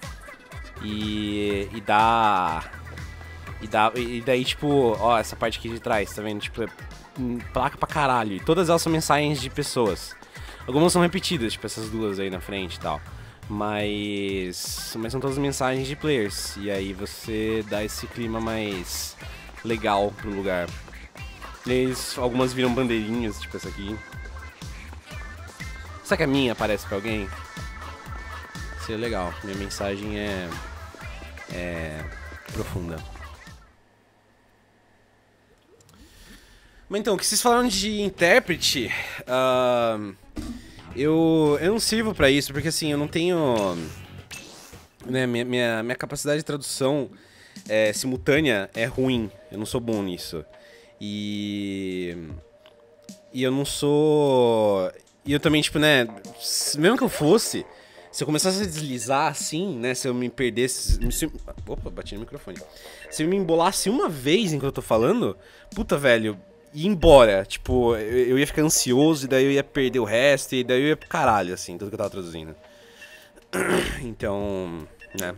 E daí, tipo, ó, essa parte aqui de trás, tá vendo? Tipo, placa pra caralho. E todas elas são mensagens de pessoas. Algumas são repetidas, tipo essas duas aí na frente e tal. Mas são todas mensagens de players. E aí você dá esse clima mais legal pro lugar. E algumas viram bandeirinhas, tipo essa aqui. Será que a minha aparece pra alguém? ser legal. Minha mensagem é profunda. Mas então, o que vocês falaram de intérprete, eu não sirvo pra isso, porque assim, eu não tenho... Né, minha capacidade de tradução simultânea é ruim, eu não sou bom nisso. E eu não sou... E eu também, tipo, né, mesmo que eu fosse, se eu começasse a deslizar assim, né, se eu me perdesse... Opa, bati no microfone. Se eu me embolasse uma vez enquanto eu tô falando, puta, velho... ir embora, tipo, eu ia ficar ansioso e daí eu ia perder o resto e daí eu ia pro caralho, assim, tudo que eu tava traduzindo. Então, né.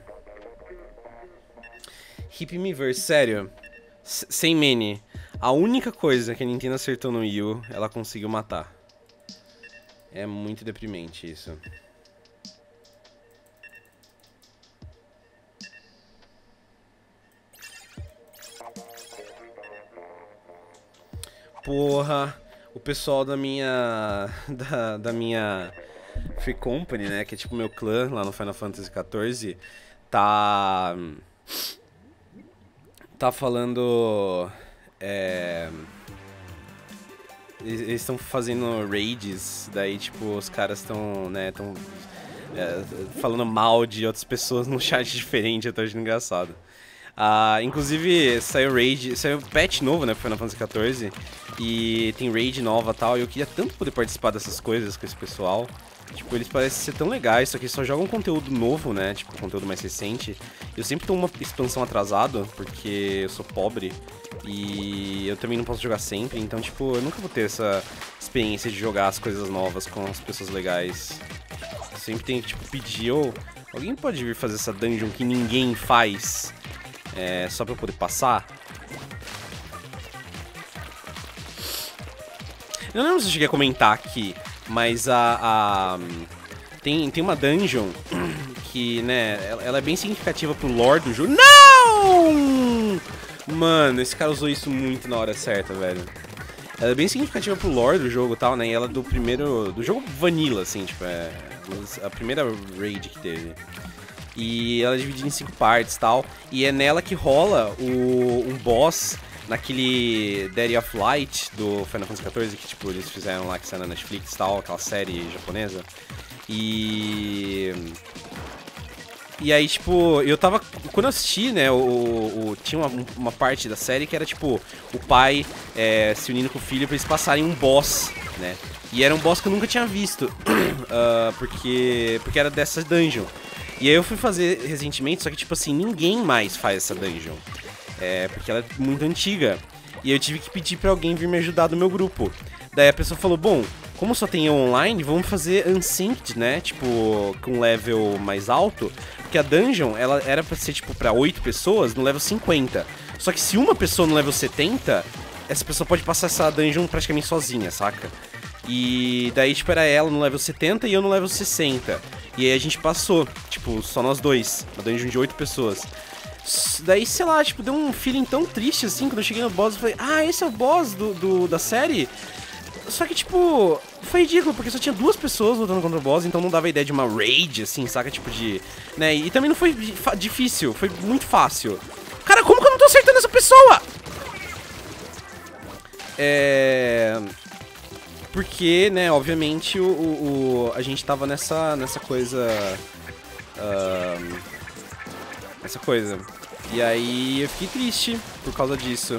Hip Miiverse, sério, sem meme, a única coisa que a Nintendo acertou no Wii U, ela conseguiu matar. É muito deprimente isso. Porra, o pessoal da minha... da minha Free Company, né, que é tipo meu clã lá no Final Fantasy XIV, tá falando... Eles estão fazendo raids, daí tipo, os caras estão, né, falando mal de outras pessoas num chat diferente, eu tô achando engraçado. Inclusive, saiu patch novo, né, pro Final Fantasy XIV, e tem raid nova e tal, e eu queria tanto poder participar dessas coisas com esse pessoal. Tipo, eles parecem ser tão legais, só que só jogam conteúdo novo, né, tipo, conteúdo mais recente. Eu sempre tô uma expansão atrasado, porque eu sou pobre, e eu também não posso jogar sempre, então, tipo, eu nunca vou ter essa experiência de jogar as coisas novas com as pessoas legais. Eu sempre tenho que, tipo, pedir, alguém pode vir fazer essa dungeon que ninguém faz? Só pra eu poder passar. Eu não lembro se eu cheguei a comentar aqui, mas tem uma dungeon que, né, ela é bem significativa pro lore do jogo. Não! Mano, esse cara usou isso muito na hora certa, velho. Ela é bem significativa pro lore do jogo e tal, né, e ela é do jogo Vanilla, assim, tipo, a primeira raid que teve. E ela é dividida em 5 partes e tal. E é nela que rola um boss naquele Dead of Light do Final Fantasy XIV, que tipo, eles fizeram lá, que saiu na Netflix e tal, aquela série japonesa. E aí, tipo, eu tava... Quando eu assisti, né, tinha uma parte da série que era, tipo, o pai se unindo com o filho pra eles passarem um boss, né. E era um boss que eu nunca tinha visto, porque era dessa dungeon. E aí eu fui fazer recentemente, só que, tipo assim, ninguém mais faz essa dungeon. Porque ela é muito antiga. E eu tive que pedir pra alguém vir me ajudar do meu grupo. Daí a pessoa falou, bom, como só tem online, vamos fazer unsynced, né? Tipo, com level mais alto. Porque a dungeon, ela era pra ser, tipo, pra 8 pessoas no level 50. Só que se uma pessoa no level 70, essa pessoa pode passar essa dungeon praticamente sozinha, saca? E daí, tipo, era ela no level 70 e eu no level 60. E aí a gente passou, tipo, só nós dois, uma dungeon de 8 pessoas. Daí, sei lá, tipo, deu um feeling tão triste, assim, quando eu cheguei no boss, eu falei, esse é o boss da série? Só que, tipo, foi ridículo, porque só tinha 2 pessoas lutando contra o boss, então não dava a ideia de uma raid, assim, saca? Tipo de... né? E também não foi difícil, foi muito fácil. Cara, como que eu não tô acertando essa pessoa? Porque, né, obviamente, a gente tava nessa coisa... essa coisa. E aí eu fiquei triste por causa disso.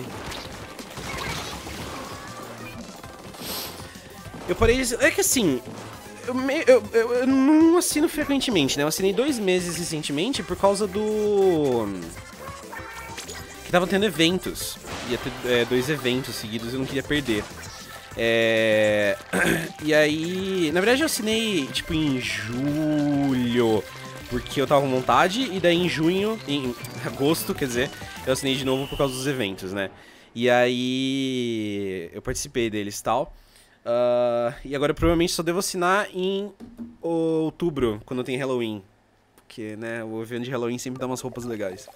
Eu parei de... É que assim... Eu não assino frequentemente, né? Eu assinei 2 meses recentemente por causa do... que tava tendo eventos. Ia ter 2 eventos seguidos e eu não queria perder. E aí... Na verdade eu assinei, tipo, em julho, porque eu tava com vontade. E daí em junho, em agosto, quer dizer, eu assinei de novo por causa dos eventos, né? E aí... eu participei deles e tal. E agora eu provavelmente só devo assinar em outubro, quando tem Halloween. Porque, né, o evento de Halloween sempre dá umas roupas legais.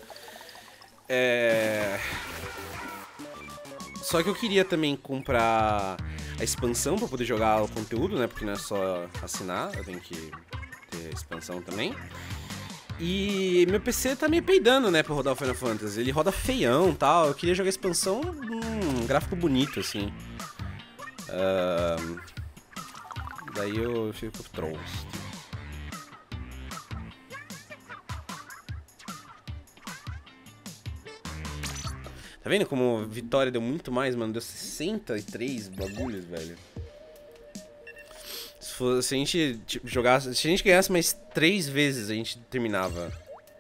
Só que eu queria também comprar a expansão pra poder jogar o conteúdo, né? Porque não é só assinar, eu tenho que ter expansão também. E meu PC tá meio peidando, né, pra rodar o Final Fantasy. Ele roda feião e tal. Eu queria jogar a expansão num gráfico bonito, assim. Daí eu fico trolls. Tá vendo como Vitória deu muito mais, mano? Deu 63 bagulhos, velho. Se a gente jogasse... Se a gente ganhasse mais 3 vezes, a gente terminava.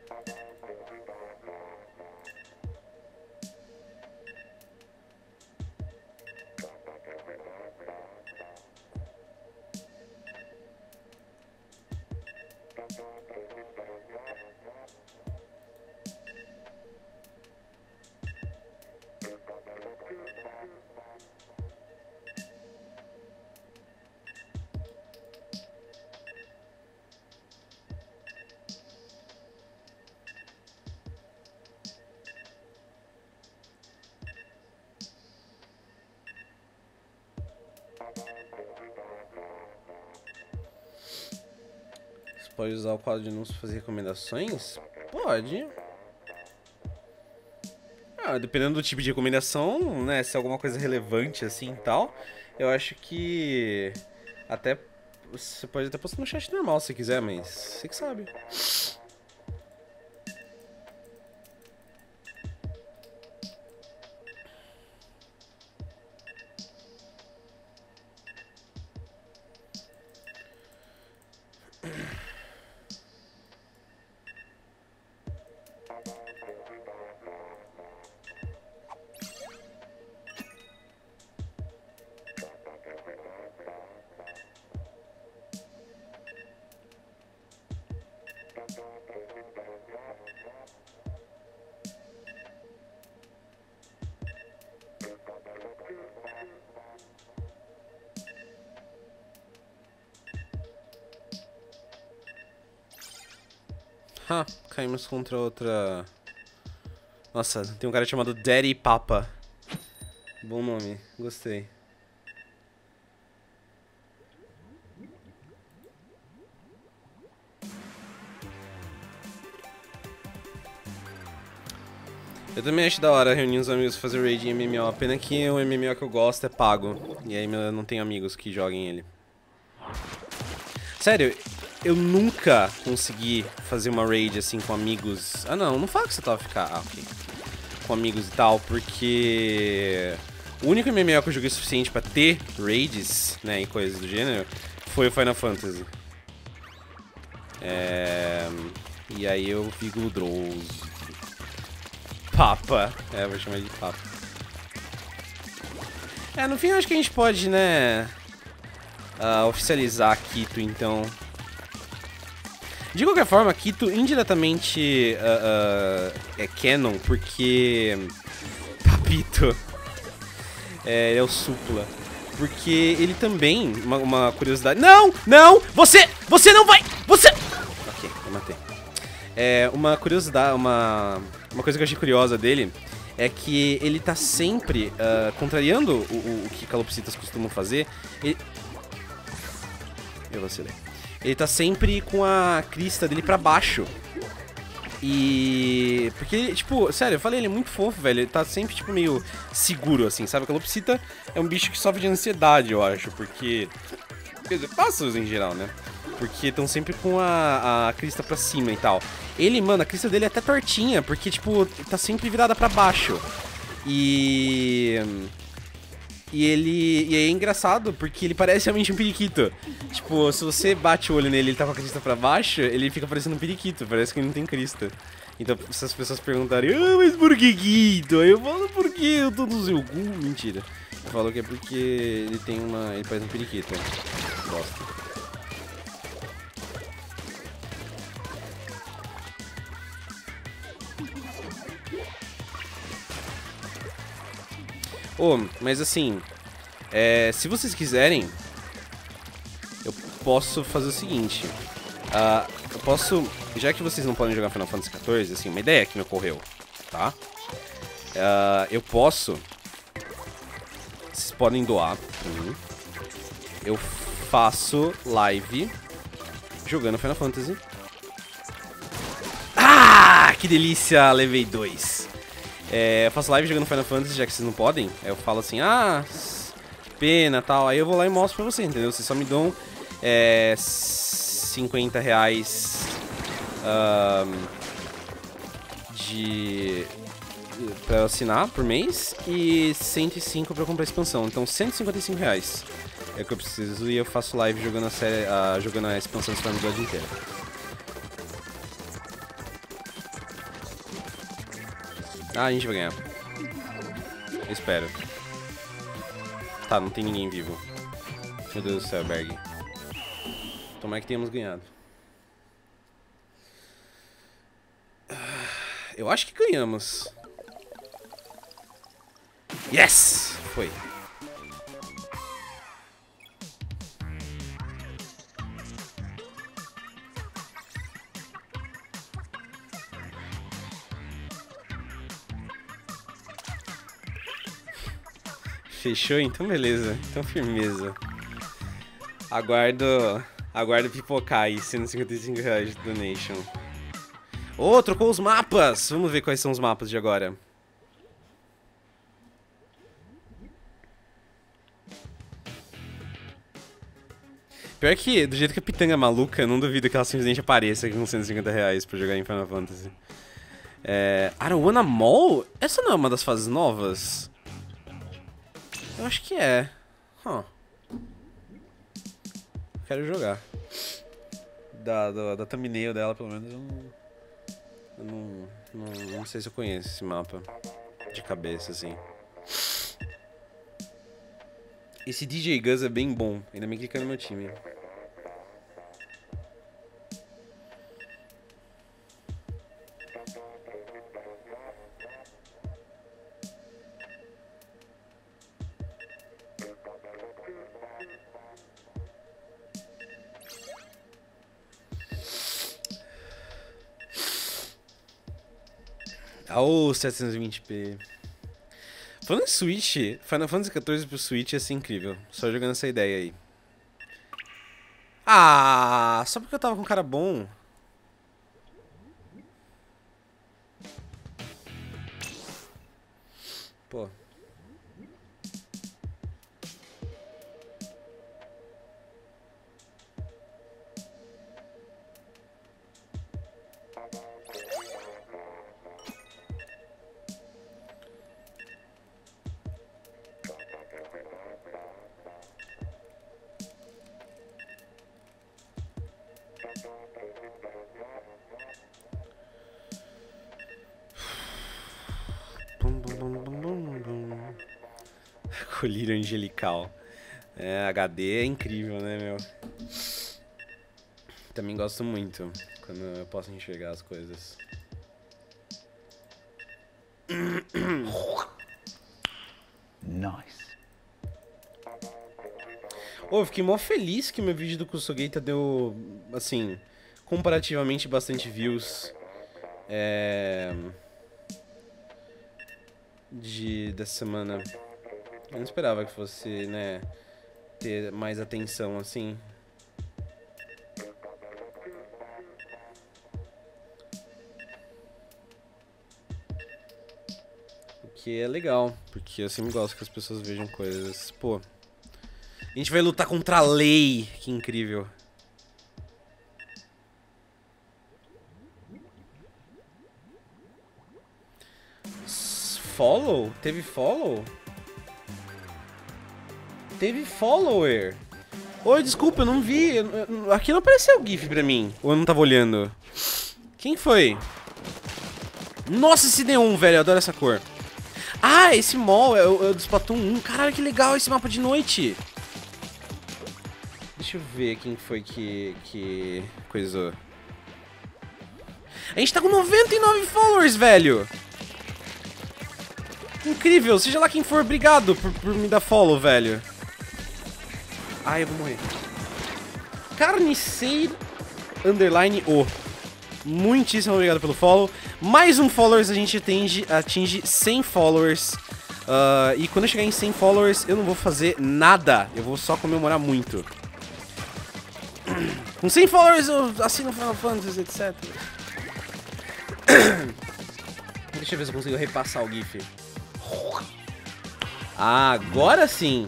Pode usar o quadro de anúncios para fazer recomendações? Pode. Dependendo do tipo de recomendação, né? Se é alguma coisa relevante assim e tal, eu acho que até você pode até postar no chat normal se quiser, mas você que sabe. Caímos contra outra... Nossa, tem um cara chamado Daddy Papa. Bom nome, gostei. Eu também acho da hora reunir os amigos pra fazer raid em MMO. Pena que o MMO que eu gosto é pago. E aí eu não tenho amigos que joguem ele. Sério, eu nunca consegui fazer uma raid assim com amigos. Ah não fala que você tava ficar. Ah, ok. Com amigos e tal, porque o único MMO que eu joguei suficiente pra ter raids, né, e coisas do gênero, foi o Final Fantasy. E aí eu fico o Drows. Papa. Vou chamar de Papa. No fim eu acho que a gente pode, né, oficializar Quito, então. De qualquer forma, Quito indiretamente é canon, porque Papito é o Supla. Porque ele também, uma curiosidade... Não! Você não vai! Ok, eu matei. Uma curiosidade, uma coisa que eu achei curiosa dele é que ele tá sempre contrariando o que calopsitas costumam fazer. Eu vacilei. Ele tá sempre com a crista dele pra baixo. E... Porque, tipo, sério, eu falei, ele é muito fofo, velho. Ele tá sempre, tipo, meio seguro, assim, sabe? A calopsita é um bicho que sofre de ansiedade, eu acho, porque... Quer dizer, pássaros em geral, né? Porque estão sempre com a crista pra cima e tal. Ele, mano, a crista dele é até tortinha, porque, tipo, tá sempre virada pra baixo. E é engraçado, porque ele parece realmente um periquito. Tipo, se você bate o olho nele e ele tá com a crista pra baixo, ele fica parecendo um periquito, parece que ele não tem crista. Então, se as pessoas perguntarem, mas por que Quito? Aí eu falo, porque eu tô no seu cu. Mentira. Eu falo que é porque ele tem uma... ele parece um periquito. Bosta. Mas assim, se vocês quiserem, eu posso fazer o seguinte. Eu posso, já que vocês não podem jogar Final Fantasy XIV, assim, uma ideia que me ocorreu, tá? Eu posso, vocês podem doar, eu faço live jogando Final Fantasy. Ah, que delícia! Levei 2. Eu faço live jogando Final Fantasy, já que vocês não podem. Aí eu falo assim, que pena, tal. Aí eu vou lá e mostro pra você, entendeu? Vocês só me dão 50 reais pra assinar por mês e 105 pra comprar expansão. Então 155 reais é o que eu preciso e eu faço live jogando a série, jogando a expansão do Stormblood inteira. A gente vai ganhar. Eu espero. Tá, não tem ninguém vivo. Meu Deus do céu, Berg. Tomara que tenhamos ganhado. Eu acho que ganhamos. Yes! Foi. Fechou? Então beleza. Então firmeza. Aguardo pipocar aí, 155 reais de donation. Oh, trocou os mapas! Vamos ver quais são os mapas de agora. Pior que, do jeito que a pitanga é maluca, eu não duvido que ela simplesmente apareça aqui com 150 reais pra jogar em Final Fantasy. Arowana Mall? Essa não é uma das fases novas? Eu acho que é. Quero jogar. Da thumbnail dela, pelo menos, eu não sei se eu conheço esse mapa de cabeça, assim. Esse DJ Gus é bem bom, ainda bem que ele caiu no meu time. Oh, 720p. Falando em Switch, Final Fantasy XIV pro Switch ia ser incrível. Só jogando essa ideia aí. Só porque eu tava com um cara bom. Pô. Colírio angelical. HD é incrível, né, meu? Também gosto muito quando eu posso enxergar as coisas.
Nice.
Eu fiquei mó feliz que meu vídeo do Kusogeta deu, assim, comparativamente bastante views. Dessa semana. Eu não esperava que fosse, né, ter mais atenção, assim. O que é legal, porque eu sempre gosto que as pessoas vejam coisas. Pô, a gente vai lutar contra a lei, que incrível. Follow? Teve follow? Teve follower. Oi, desculpa, eu não vi. Aqui não apareceu o GIF pra mim. Ou eu não tava olhando? Quem foi? Nossa, esse neon, velho. Eu adoro essa cor. Esse mall é o do Splatoon 1. Caralho, que legal esse mapa de noite. Deixa eu ver quem foi que coisou. A gente tá com 99 followers, velho. Incrível, seja lá quem for, obrigado por me dar follow, velho. Eu vou morrer. Carniceiro _ o. Muitíssimo obrigado pelo follow. Mais um followers, a gente atinge 100 followers. E quando eu chegar em 100 followers, eu não vou fazer nada. Eu vou só comemorar muito. Com 100 followers eu assino Final Fantasy, etc. Deixa eu ver se eu consigo repassar o GIF. Ah, agora sim.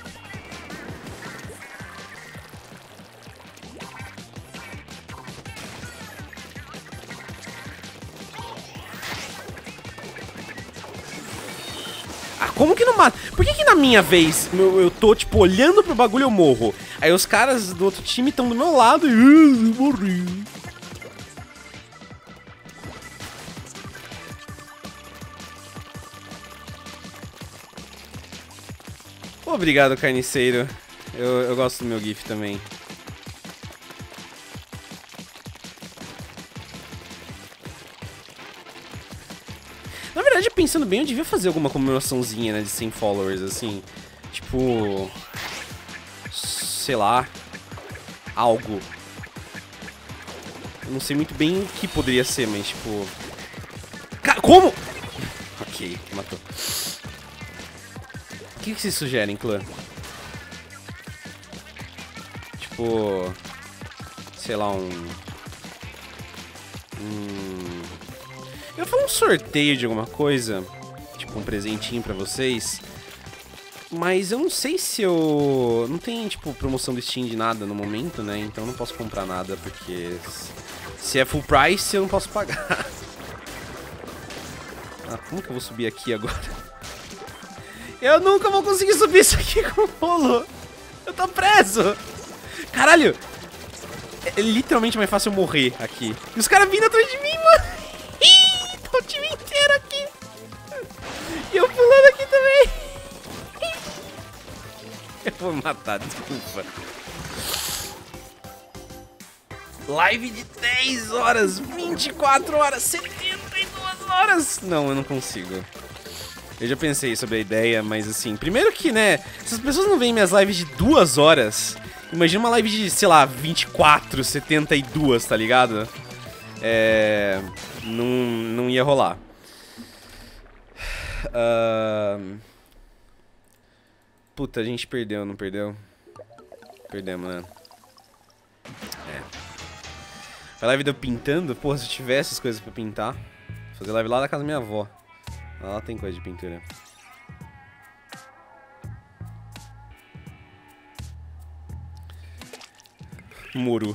Como que não mata? Por que na minha vez eu tô, tipo, olhando pro bagulho e eu morro? Aí os caras do outro time estão do meu lado e... eu morri. Obrigado, carniceiro. Eu gosto do meu GIF também. Na verdade, pensando bem, eu devia fazer alguma comemoraçãozinha, né, de 100 followers, assim. Tipo... sei lá... algo. Eu não sei muito bem o que poderia ser, mas tipo... como? Ok, matou. O que vocês sugerem, clã? Tipo... sei lá, eu vou fazer um sorteio de alguma coisa, tipo um presentinho pra vocês, mas eu não sei se eu... não tem, tipo, promoção do Steam de nada no momento, né? Então eu não posso comprar nada, porque se é full price eu não posso pagar. Ah, como que eu vou subir aqui agora? Eu nunca vou conseguir subir isso aqui com o rolo. Eu tô preso. Caralho. É literalmente mais fácil eu morrer aqui. E os caras vindo atrás de mim, mano. Tá o time inteiro aqui. E eu pulando aqui também. Eu vou matar, desculpa. Live de 10 horas, 24 horas, 72 horas. Não, eu não consigo. Eu já pensei sobre a ideia, mas assim... primeiro que, né, se as pessoas não veem minhas lives de 2 horas... imagina uma live de, sei lá, 24, 72, tá ligado? Não ia rolar. Puta, a gente perdeu, não perdeu? Perdemos, né? A live deu pintando? Porra, se eu tivesse as coisas pra pintar... fazer live lá na casa da minha avó. Lá tem coisa de pintura. Muro.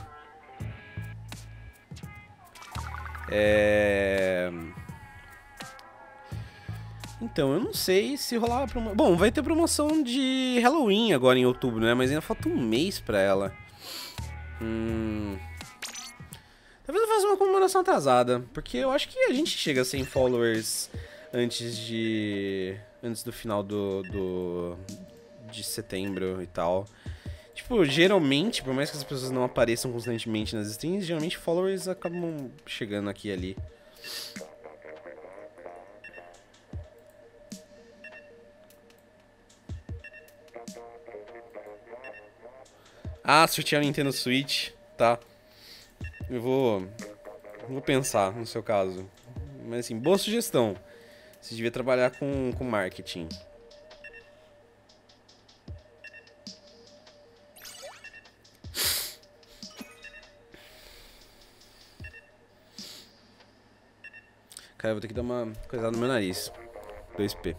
Então, eu não sei se rolar promoção... bom, vai ter promoção de Halloween agora em outubro, né? Mas ainda falta um mês pra ela. Talvez eu faça uma comemoração atrasada. Porque eu acho que a gente chega a 100 followers antes do final de setembro e tal. Tipo, geralmente, por mais que as pessoas não apareçam constantemente nas streams, geralmente followers acabam chegando aqui e ali. Ah, sortear o Nintendo Switch, tá. Eu vou pensar no seu caso. Mas assim, boa sugestão. Você devia trabalhar com marketing. Cara, eu vou ter que dar uma coisada no meu nariz. 2P.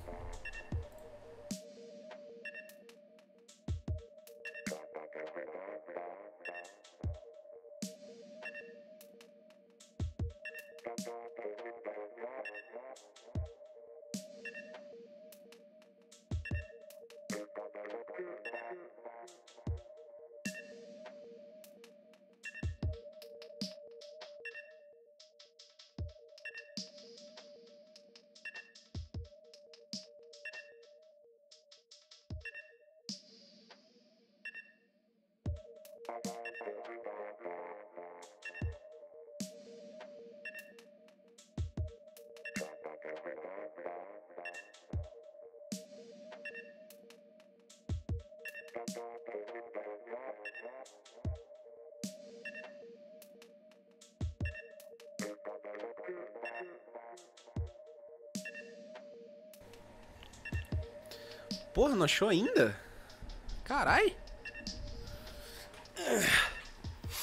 Porra, não achou ainda? Carai.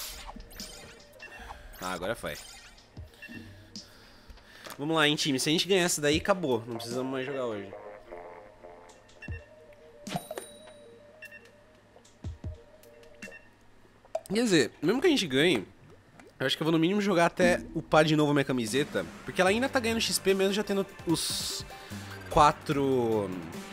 Ah, agora foi. Vamos lá, hein, time. Se a gente ganhar essa daí, acabou. Não precisamos mais jogar hoje. Quer dizer, mesmo que a gente ganhe, eu acho que eu vou no mínimo jogar até upar de novo a minha camiseta. Porque ela ainda tá ganhando XP mesmo já tendo os 4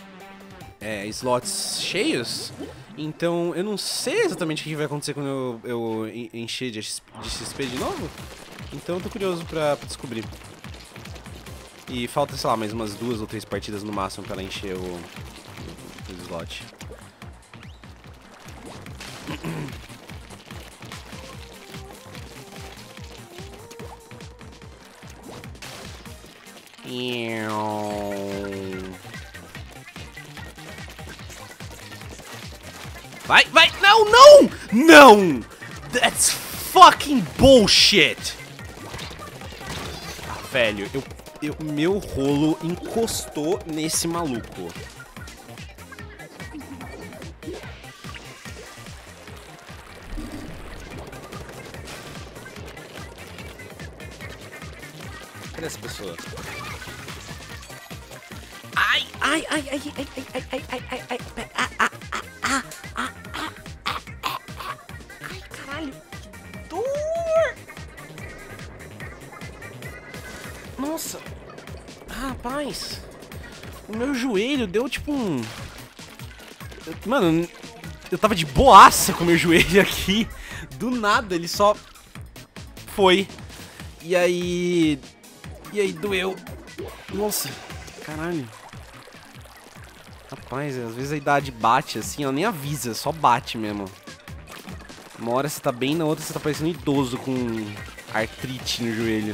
slots cheios. Então eu não sei exatamente o que vai acontecer quando eu encher de XP de novo. Então eu tô curioso pra descobrir. E falta, sei lá, mais umas 2 ou 3 partidas no máximo pra ela encher o slot. Vai, vai! Não, não! Não! That's fucking bullshit! Ah, velho, meu rolo encostou nesse maluco. Cadê essa pessoa? Ai, ai, ai, ai, ai, ai, ai, ai, ai, ai, ai, ai, caralho, que dor! Nossa, rapaz, o meu joelho deu tipo um... Mano, eu tava de boaça com o meu joelho aqui, do nada ele só foi, e aí doeu, nossa, caralho. Rapaz, às vezes a idade bate assim, ela nem avisa, só bate mesmo. Uma hora você tá bem, na outra você tá parecendo um idoso com artrite no joelho.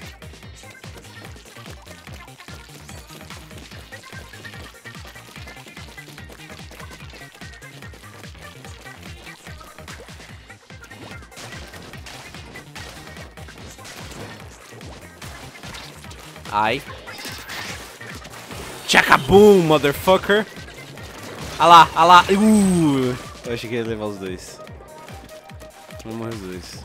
Ai. Tchacaboom, motherfucker. Ah lá, ah lá. Eu achei que ia levar os dois. Vamos morrer os dois.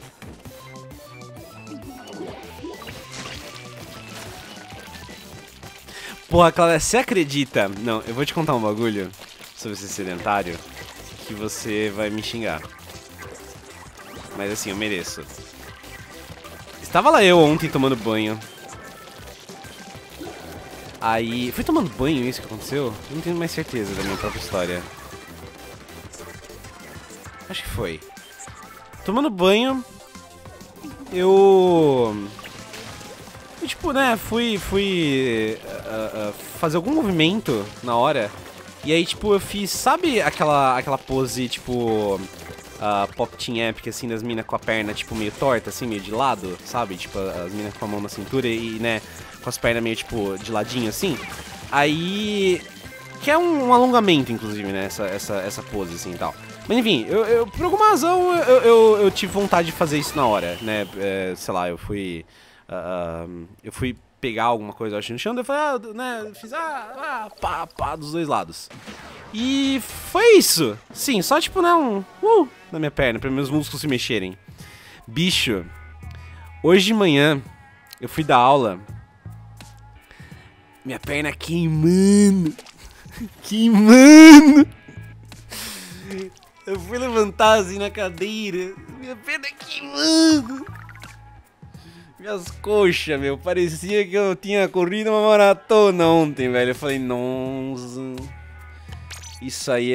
Porra, Cláudia, você acredita? Não, eu vou te contar um bagulho sobre ser sedentário que você vai me xingar. Mas assim, eu mereço. Estava lá eu ontem tomando banho. Aí... Foi tomando banho isso que aconteceu? Eu não tenho mais certeza da minha própria história. Acho que foi. Tomando banho... Eu tipo, né, fui fazer algum movimento na hora. E aí, tipo, eu fiz... Sabe aquela pose, tipo... Pop Team Epic, assim, das minas com a perna, tipo, meio torta, assim, meio de lado, sabe? Tipo, as minas com a mão na cintura e, né... Com as pernas meio, tipo, de ladinho, assim. Aí... Que é um alongamento, inclusive, né? Essa pose, assim, e tal. Mas, enfim, por alguma razão, eu tive vontade de fazer isso na hora, né? Sei lá, eu fui pegar alguma coisa, acho, no chão, daí eu falei, né? Fiz, pá, dos dois lados. E foi isso. Sim, só, tipo, né? Na minha perna, pra meus músculos se mexerem. Bicho, hoje de manhã, eu fui dar aula... Minha perna queimando. Queimando. Eu fui levantar assim na cadeira. Minha perna queimando. Minhas coxas, meu. Parecia que eu tinha corrido uma maratona ontem, velho. Eu falei, nossa. Isso aí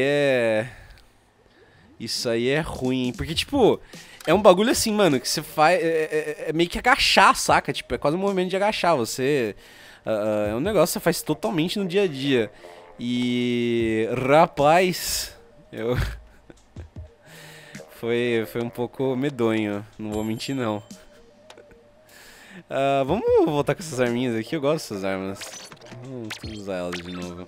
é ruim, hein? Porque, tipo, é um bagulho assim, mano, que você faz... É meio que agachar, saca? Tipo, é quase um movimento de agachar. Você... é um negócio que você faz totalmente no dia a dia. E... Rapaz... Foi um pouco medonho. Não vou mentir, não. Vamos voltar com essas arminhas aqui. Eu gosto dessas armas. Vamos usar elas de novo.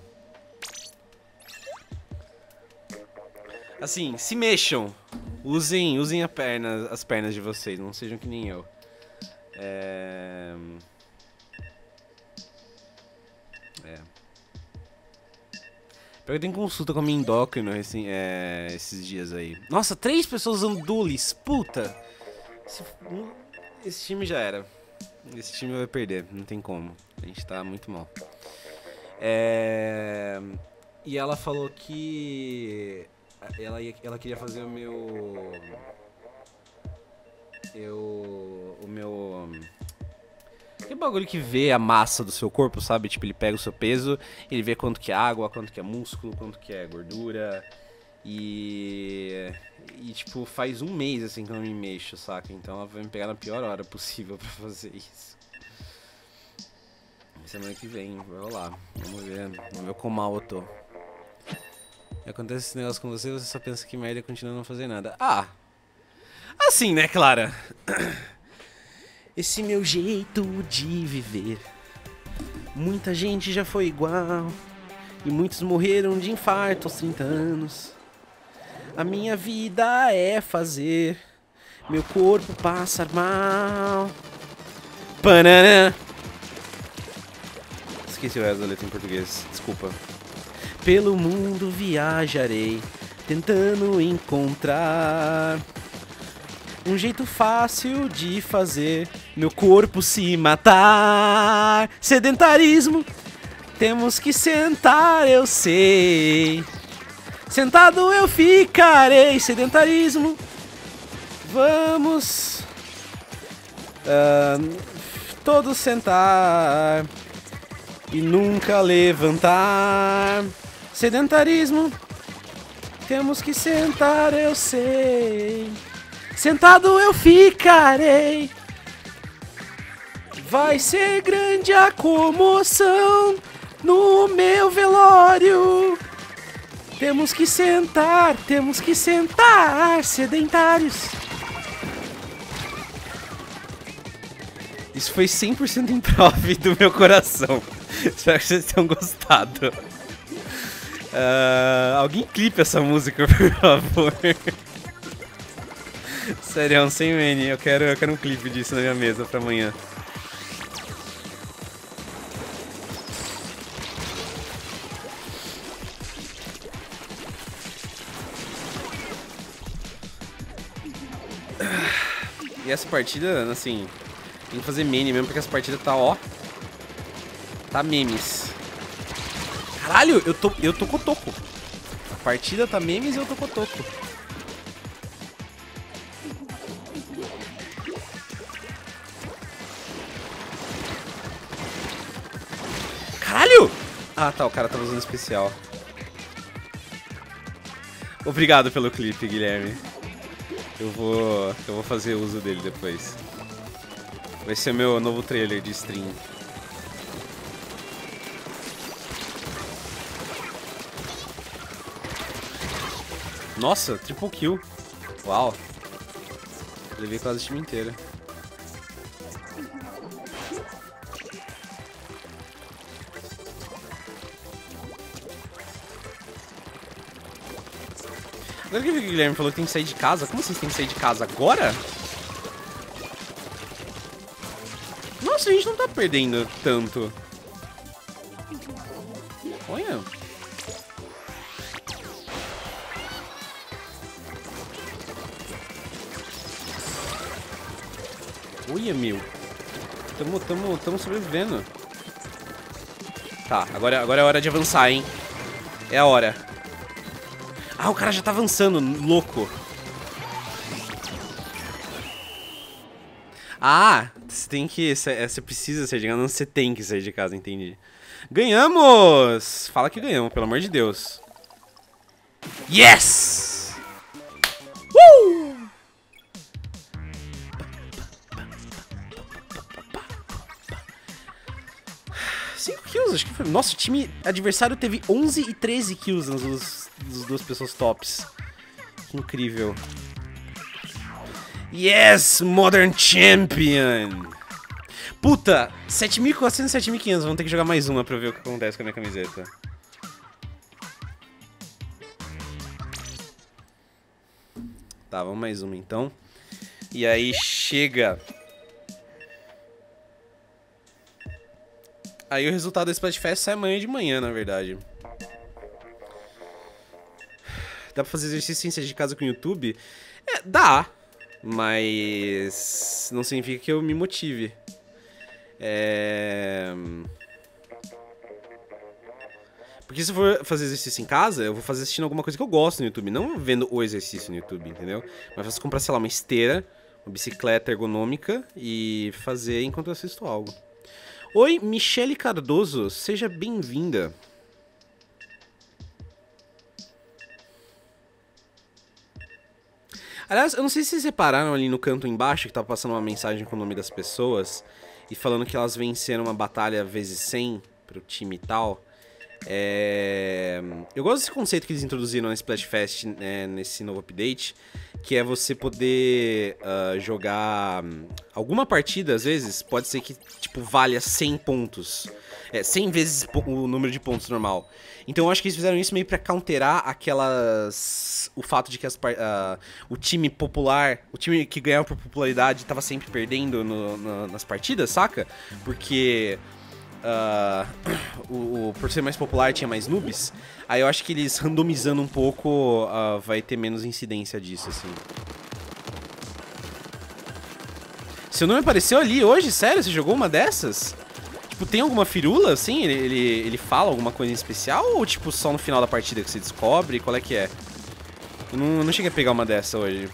Assim, se mexam. Usem as pernas de vocês. Não sejam que nem eu. Eu tenho consulta com a minha endócrina esses dias aí. Nossa, 3 pessoas usando Duelis. Puta. Esse time já era. Esse time vai perder, não tem como. A gente tá muito mal. E ela falou que ela queria fazer o meu... O meu... Aquele bagulho que vê a massa do seu corpo, sabe? Tipo, ele pega o seu peso, ele vê quanto que é água, quanto que é músculo, quanto que é gordura. E tipo, faz um mês assim que eu não me mexo, saca? Então ela vai me pegar na pior hora possível pra fazer isso. Semana que vem, vai rolar. Vamos ver como mal eu tô. E acontece esse negócio com você, você só pensa que merda e continua a não fazer nada. Ah! Assim, né, Clara? Esse meu jeito de viver. Muita gente já foi igual. E muitos morreram de infarto aos 30 anos. A minha vida é fazer meu corpo passar mal. Pananã. Esqueci o resto da letra em português, desculpa. Pelo mundo viajarei, tentando encontrar um jeito fácil de fazer meu corpo se matar. Sedentarismo, temos que sentar, eu sei. Sentado eu ficarei. Sedentarismo, vamos todos sentar e nunca levantar. Sedentarismo, temos que sentar, eu sei. Sentado eu ficarei. Vai ser grande a comoção no meu velório. Temos que sentar, sedentários. Isso foi 100% improv do meu coração. Espero que vocês tenham gostado. Alguém clipe essa música, por favor. Sério, sem meme. Eu quero um clipe disso na minha mesa pra amanhã. E essa partida, assim, tem que fazer meme mesmo, porque essa partida tá, ó. Tá memes. Caralho, eu tô cotoco. A partida tá memes e eu tô cotoco. Caralho! Ah, tá, o cara tava usando especial. Obrigado pelo clipe, Guilherme. Eu vou fazer uso dele depois. Vai ser meu novo trailer de stream. Nossa, triple kill. Uau. Levei quase o time inteiro. Agora que eu vi que o Guilherme falou que tem que sair de casa. Como vocês têm que sair de casa agora? Nossa, a gente não tá perdendo tanto. Olha. Olha, meu. Tamo sobrevivendo. Tá, agora é hora de avançar, hein? É a hora. Ah, o cara já tá avançando, louco. Ah, você tem que... Você precisa sair de casa, não, você tem que sair de casa, entendi. Ganhamos! Fala que ganhamos, pelo amor de Deus. Yes! 5 kills, acho que foi. Nossa, o time adversário teve 11 e 13 kills nas duas pessoas tops. Que incrível. Yes, Modern Champion! Puta, 7.400 e 7.500. Vamos ter que jogar mais uma pra ver o que acontece com a minha camiseta. Tá, vamos mais uma então. E aí chega. Aí o resultado da Splatfest sai amanhã de manhã, na verdade. Dá pra fazer exercício sem sair de casa com o YouTube? É, dá. Mas não significa que eu me motive. Porque se eu for fazer exercício em casa, eu vou fazer assistindo alguma coisa que eu gosto no YouTube, não vendo o exercício no YouTube, entendeu? Mas faço comprar, sei lá, uma esteira, uma bicicleta ergonômica e fazer enquanto eu assisto algo. Oi, Michele Cardoso, seja bem-vinda. Aliás, eu não sei se vocês repararam ali no canto embaixo que tava passando uma mensagem com o nome das pessoas e falando que elas venceram uma batalha vezes 100 pro time e tal. Eu gosto desse conceito que eles introduziram na Splatfest, né, nesse novo update, que é você poder jogar alguma partida, às vezes, pode ser que tipo, valha 100 pontos. 100 vezes o número de pontos normal. Então eu acho que eles fizeram isso meio pra counterar o fato de que o time popular, o time que ganhava por popularidade tava sempre perdendo nas partidas, saca? Porque... por ser mais popular tinha mais noobs. Aí eu acho que eles randomizando um pouco vai ter menos incidência disso, assim. Seu nome apareceu ali hoje? Sério? Você jogou uma dessas? Tipo, tem alguma firula, assim? Ele fala alguma coisa em especial? Ou tipo, só no final da partida que você descobre? Qual é que é? Eu não cheguei a pegar uma dessa hoje.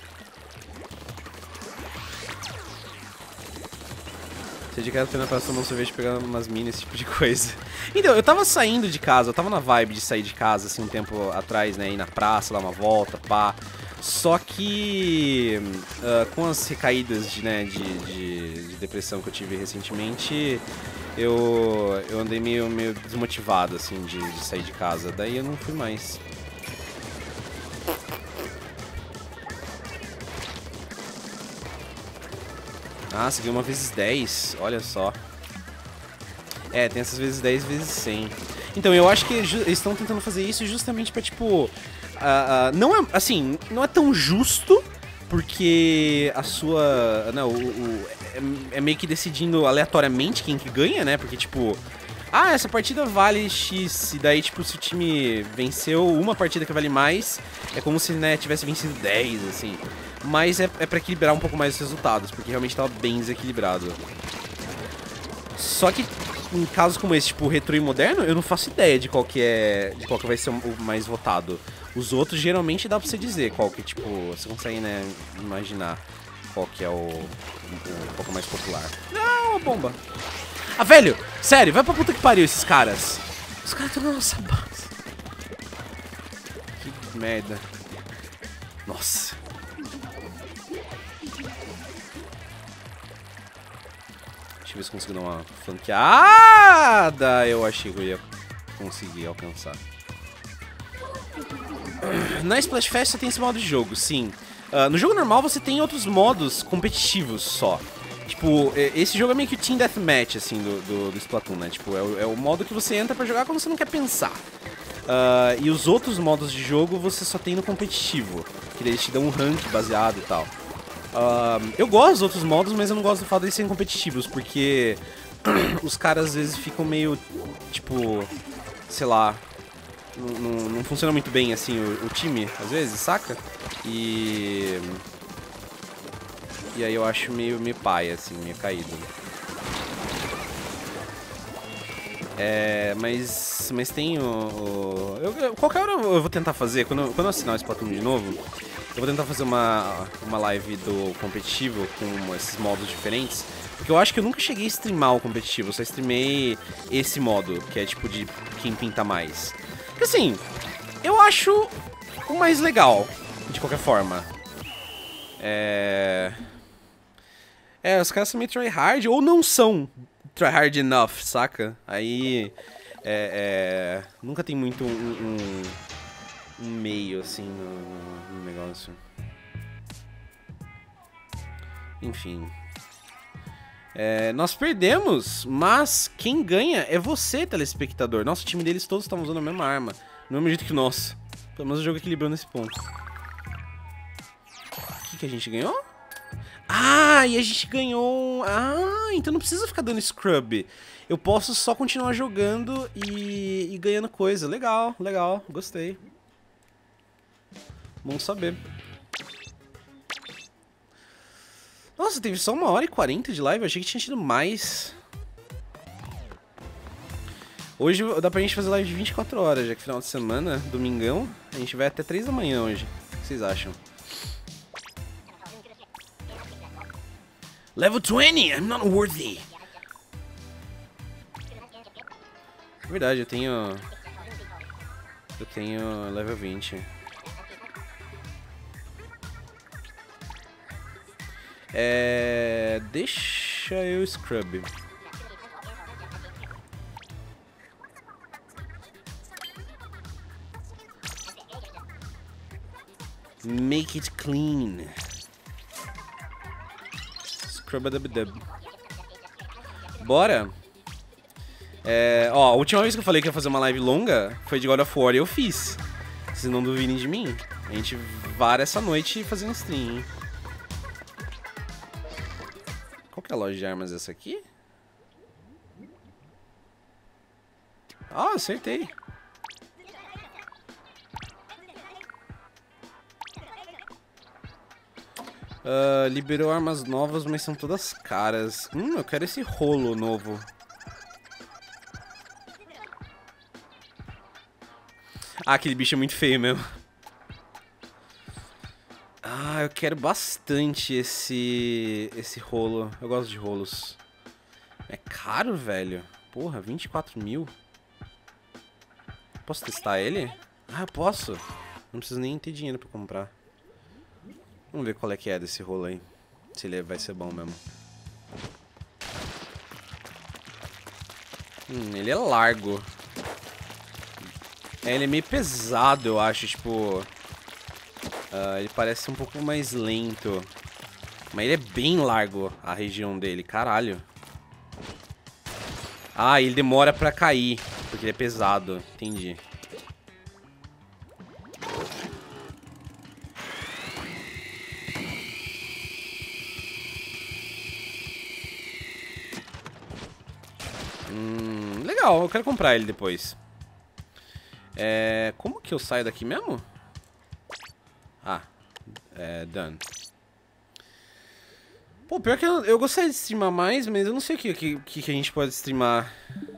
Você de casa pena pra tomar um sorvete, pegando umas minas, esse tipo de coisa. Então, eu tava saindo de casa, eu tava na vibe de sair de casa, assim, um tempo atrás, né, ir na praça, dar uma volta, pá. Só que, com as recaídas de depressão que eu tive recentemente, eu andei meio desmotivado, assim, de sair de casa. Daí eu não fui mais. Ah, você ganhou uma vezes 10, olha só. Tem essas vezes 10, vezes 100. Então, eu acho que eles estão tentando fazer isso justamente pra, tipo... não é, assim, não é tão justo, porque a sua... Não, é meio que decidindo aleatoriamente quem que ganha, né? Porque, tipo... Ah, essa partida vale X, e daí, tipo, se o time venceu uma partida que vale mais, é como se, né, tivesse vencido 10, assim. Mas é pra equilibrar um pouco mais os resultados, porque realmente tava bem desequilibrado. Só que em casos como esse, tipo retrô e moderno, eu não faço ideia de qual que vai ser o mais votado. Os outros geralmente dá pra você dizer qual que, tipo, você consegue, né, imaginar qual que é um pouco mais popular. Não, bomba. Ah, velho, sério, vai pra puta que pariu esses caras. Os caras estão na nossa base. Que merda. Nossa. Deixa eu ver se eu consigo dar uma flanqueada. Eu achei que eu ia conseguir alcançar. Na Splatfest você tem esse modo de jogo, sim. No jogo normal você tem outros modos competitivos só. Tipo, esse jogo é meio que o Team Deathmatch, assim, do Splatoon, né? Tipo, é o modo que você entra pra jogar quando você não quer pensar. E os outros modos de jogo você só tem no competitivo, que eles te dão um rank baseado e tal. Eu gosto dos outros modos, mas eu não gosto do fato de eles serem competitivos, porque os caras às vezes ficam meio, tipo, sei lá, não funciona muito bem, assim, o time, às vezes, saca? E aí eu acho meio paia, assim, meio caído. Mas tem qualquer hora eu vou tentar fazer, quando eu assinar o Splatoon de novo, eu vou tentar fazer uma live do competitivo com esses modos diferentes. Porque eu acho que eu nunca cheguei a streamar o competitivo, eu só streamei esse modo, que é tipo de quem pinta mais. Porque assim, eu acho o mais legal, de qualquer forma. Os caras são meio tryhard, ou não são tryhard enough, saca? Aí, nunca tem muito um meio, assim, no negócio. Enfim. Nós perdemos, mas quem ganha é você, telespectador. Nossa, o time deles todos estavam usando a mesma arma. Do mesmo jeito que nós. Pelo menos o jogo equilibrou nesse ponto. O que a gente ganhou? Ah, e a gente ganhou... Ah, então não precisa ficar dando scrub. Eu posso só continuar jogando e ganhando coisa. Legal, legal, gostei. Bom saber. Nossa, teve só 1h40 de live. Eu achei que tinha tido mais. Hoje dá pra gente fazer live de 24 horas, já que final de semana, domingão. A gente vai até 3 da manhã hoje. O que vocês acham? Level 20, I'm not worthy. É verdade, eu tenho level 20. Deixa eu scrub. Make it clean. Scrub-a-dub-dub. Bora. Ó, a última vez que eu falei que ia fazer uma live longa foi de God of War e eu fiz. Vocês não duvidem de mim. A gente vara essa noite fazendo stream, hein? Qual que é a loja de armas essa aqui? Ah, acertei. Liberou armas novas, mas são todas caras. Eu quero esse rolo novo. Ah, aquele bicho é muito feio mesmo. Ah, eu quero bastante esse rolo. Eu gosto de rolos. É caro, velho. Porra, 24 mil. Posso testar ele? Ah, eu posso. Não preciso nem ter dinheiro pra comprar. Vamos ver qual é que é desse rolo aí. Se ele vai ser bom mesmo. Ele é largo. Ele é meio pesado, eu acho, tipo... ele parece um pouco mais lento. Mas ele é bem largo, a região dele, caralho. Ah, ele demora pra cair, porque ele é pesado, entendi. Legal, eu quero comprar ele depois. Como que eu saio daqui mesmo? Ah, done. Pô, pior que eu gostaria de streamar mais, mas eu não sei o que a gente pode streamar.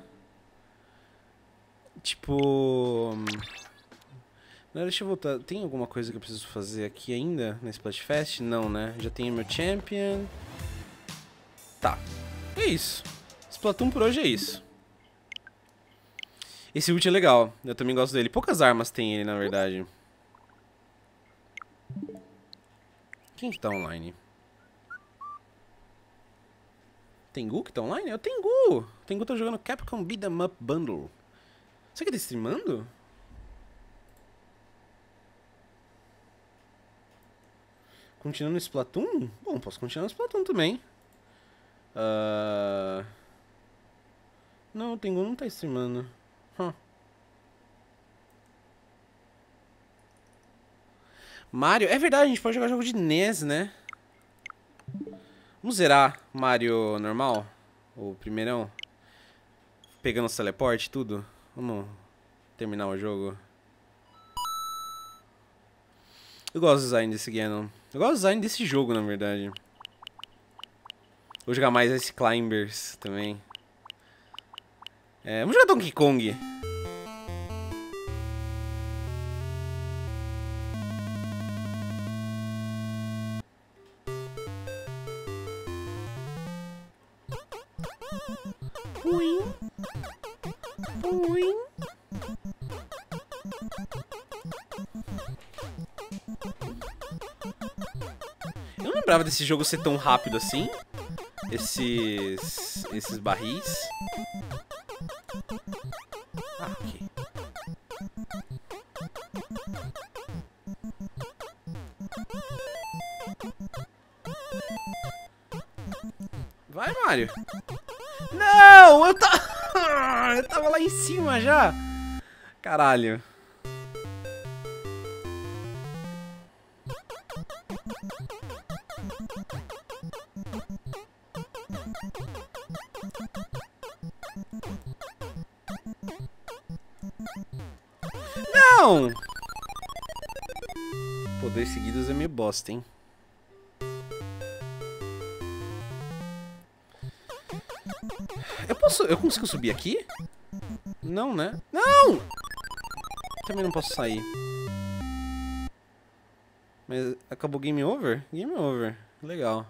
Tipo... Não, deixa eu voltar. Tem alguma coisa que eu preciso fazer aqui ainda na Splatfest? Não, né? Já tenho meu champion. Tá. É isso. Splatoon por hoje é isso. Esse ult é legal. Eu também gosto dele. Poucas armas tem ele, na verdade. Quem que tá online? Tengu que tá online? É o Tengu! O Tengu tá jogando Capcom Beat 'em Up Bundle. Será que ele tá streamando? Continuando no Splatoon? Bom, posso continuar no Splatoon também. Não, o Tengu não tá streamando. Mario? É verdade, a gente pode jogar jogo de NES, né? Vamos zerar Mario normal? O primeirão? Pegando os teleporte e tudo? Vamos terminar o jogo. Eu gosto do design desse Ganon. Eu gosto do design desse jogo, na verdade. Vou jogar mais esse Climbers também. Vamos jogar Donkey Kong. Eu não lembrava desse jogo ser tão rápido assim. Esses barris. Ah, ok. Vai, Mario. Não, eu tava lá em cima já. Caralho. Não! Pô, 2 seguidos é meio bosta, hein? Eu consigo subir aqui? Não, né? Não! Também não posso sair. Mas acabou Game Over? Game Over. Legal.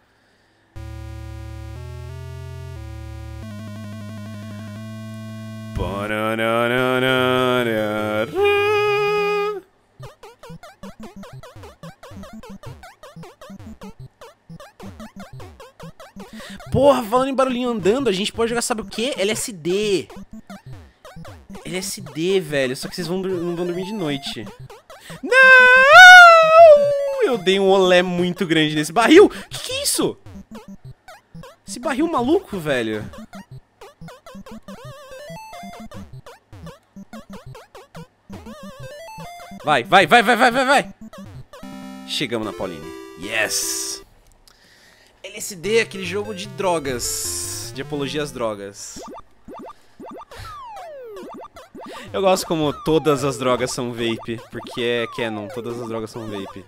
Porra, falando em barulhinho andando, a gente pode jogar, sabe o quê? LSD. LSD, velho. Só que vocês não vão dormir de noite. Não! Eu dei um olé muito grande nesse barril. Que é isso? Esse barril maluco, velho. Vai. Chegamos na Pauline. Yes! LSD, aquele jogo de drogas. De apologia às drogas. Eu gosto como todas as drogas são vape. Porque é canon, todas as drogas são vape.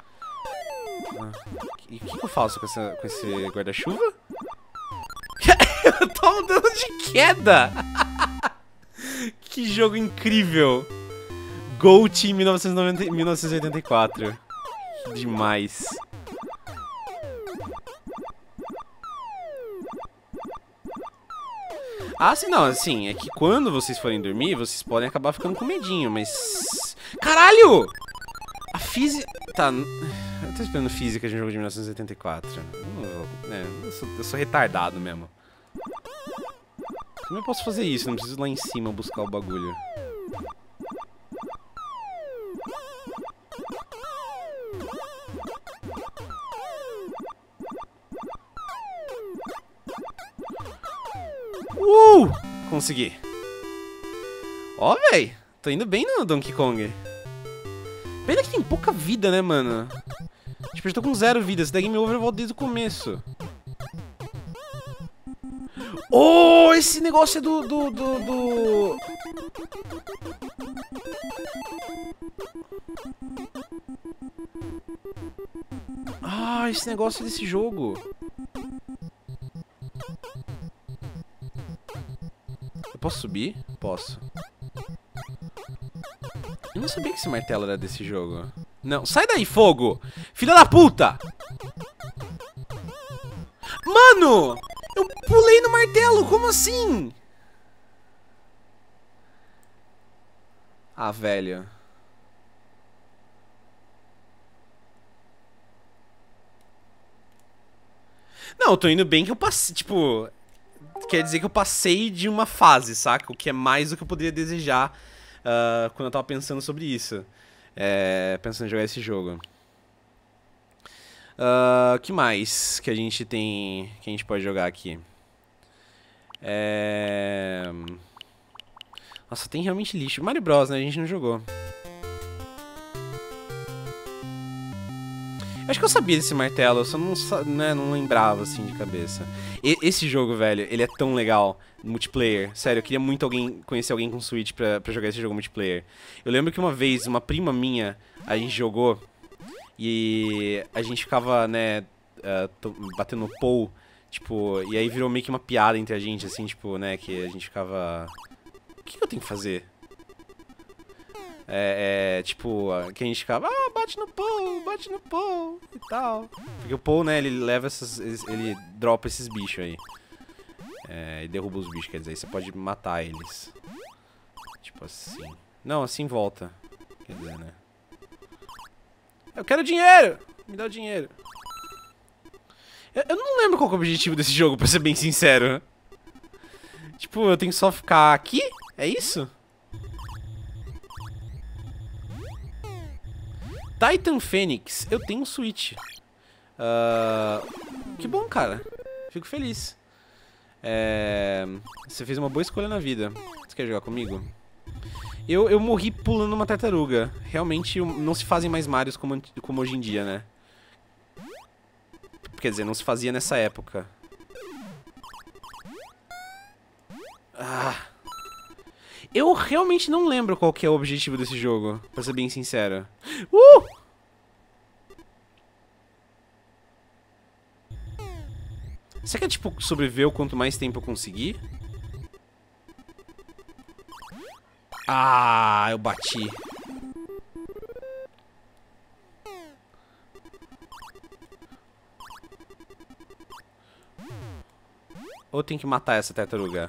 E o que eu faço com esse guarda-chuva? Eu tô mudando de queda! Que jogo incrível! Go Team 1984. Demais. Ah, sim, não, assim, é que quando vocês forem dormir, vocês podem acabar ficando com medinho, mas... Caralho! A física... Tá, eu tô esperando física de um jogo de 1984. Eu sou retardado mesmo. Como eu posso fazer isso? Não preciso ir lá em cima buscar o bagulho. Consegui. Ó, véi. Tô indo bem no Donkey Kong. Pena que tem pouca vida, né, mano? Tipo, eu tô com 0 vida. Se der Game Over, eu volto desde o começo. Oh, esse negócio é do... Ah, esse negócio é desse jogo. Eu posso subir? Posso. Eu não sabia que esse martelo era desse jogo. Não, sai daí, fogo! Filha da puta! Mano! Eu pulei no martelo, como assim? Ah, velho. Não, eu tô indo bem que eu passei, tipo... Quer dizer que eu passei de uma fase, saca? O que é mais do que eu poderia desejar quando eu tava pensando sobre isso. Pensando em jogar esse jogo. O que mais que a gente tem... Que a gente pode jogar aqui? Nossa, tem realmente lixo. Mario Bros, né? A gente não jogou. Acho que eu sabia desse martelo, eu só não lembrava, assim, de cabeça. Esse jogo, velho, ele é tão legal, multiplayer. Sério, eu queria muito conhecer alguém com Switch pra jogar esse jogo multiplayer. Eu lembro que uma vez, uma prima minha, a gente jogou e a gente ficava, né, batendo Pou, tipo, e aí virou meio que uma piada entre a gente, assim, tipo, né, que a gente ficava... O que eu tenho que fazer? Tipo, que a gente ficava, bate no Pou e tal. Porque o Pou, né, ele leva ele dropa esses bichos aí. E derruba os bichos, quer dizer, você pode matar eles. Tipo assim. Não, assim volta. Quer dizer, né. Eu quero dinheiro! Me dá o dinheiro. Eu não lembro qual que é o objetivo desse jogo, pra ser bem sincero. Tipo, eu tenho que só ficar aqui? É isso? Titan Phoenix, eu tenho um Switch. Que bom, cara. Fico feliz. Você fez uma boa escolha na vida. Você quer jogar comigo? Eu morri pulando uma tartaruga. Realmente não se fazem mais Marios como hoje em dia, né? Quer dizer, não se fazia nessa época. Eu realmente não lembro qual que é o objetivo desse jogo, pra ser bem sincero. Você quer, tipo, sobreviver o quanto mais tempo eu conseguir? Ah, eu bati. Ou tem que matar essa tartaruga?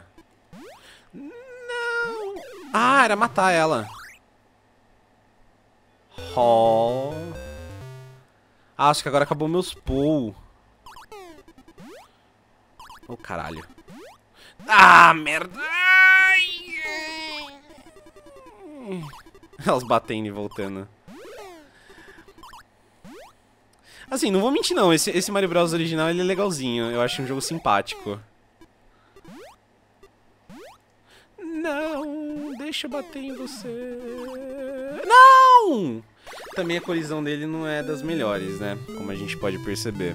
Não. Ah, era matar ela. Oh. Ah, acho que agora acabou meus pull. Oh, caralho. Ah, merda. Elas batendo e voltando. Assim, não vou mentir não. Esse Mario Bros original, ele é legalzinho. Eu acho um jogo simpático. Não, deixa eu bater em você. Não! Também a colisão dele não é das melhores, né? Como a gente pode perceber.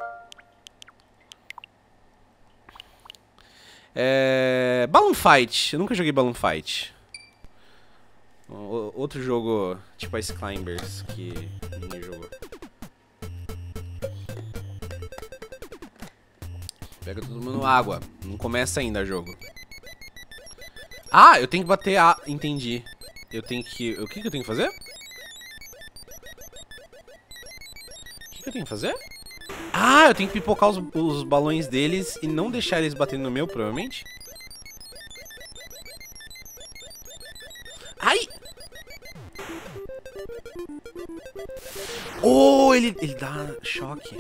Balloon Fight. Eu nunca joguei Balloon Fight. Outro jogo tipo Ice Climbers que ninguém jogou. Pega todo mundo água. Não começa ainda o jogo. Ah, eu tenho que bater a... Entendi. Eu tenho que... O que eu tenho que fazer? O que eu tenho que fazer? Ah, eu tenho que pipocar os balões deles e não deixar eles baterem no meu, provavelmente. Ai! Oh, ele dá choque.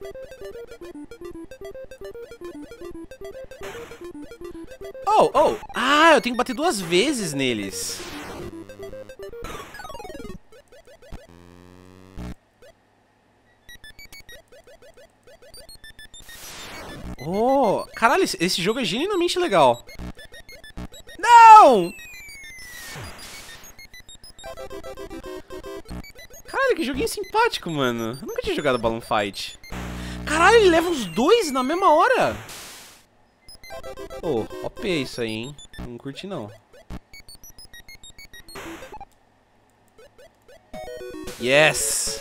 Oh! Ah, eu tenho que bater 2 vezes neles. Oh, caralho, esse jogo é genuinamente legal. Não! Caralho, que joguinho simpático, mano. Eu nunca tinha jogado Balloon Fight. Caralho, ele leva os 2 na mesma hora. Oh, OP isso aí, hein? Não curti, não. Yes!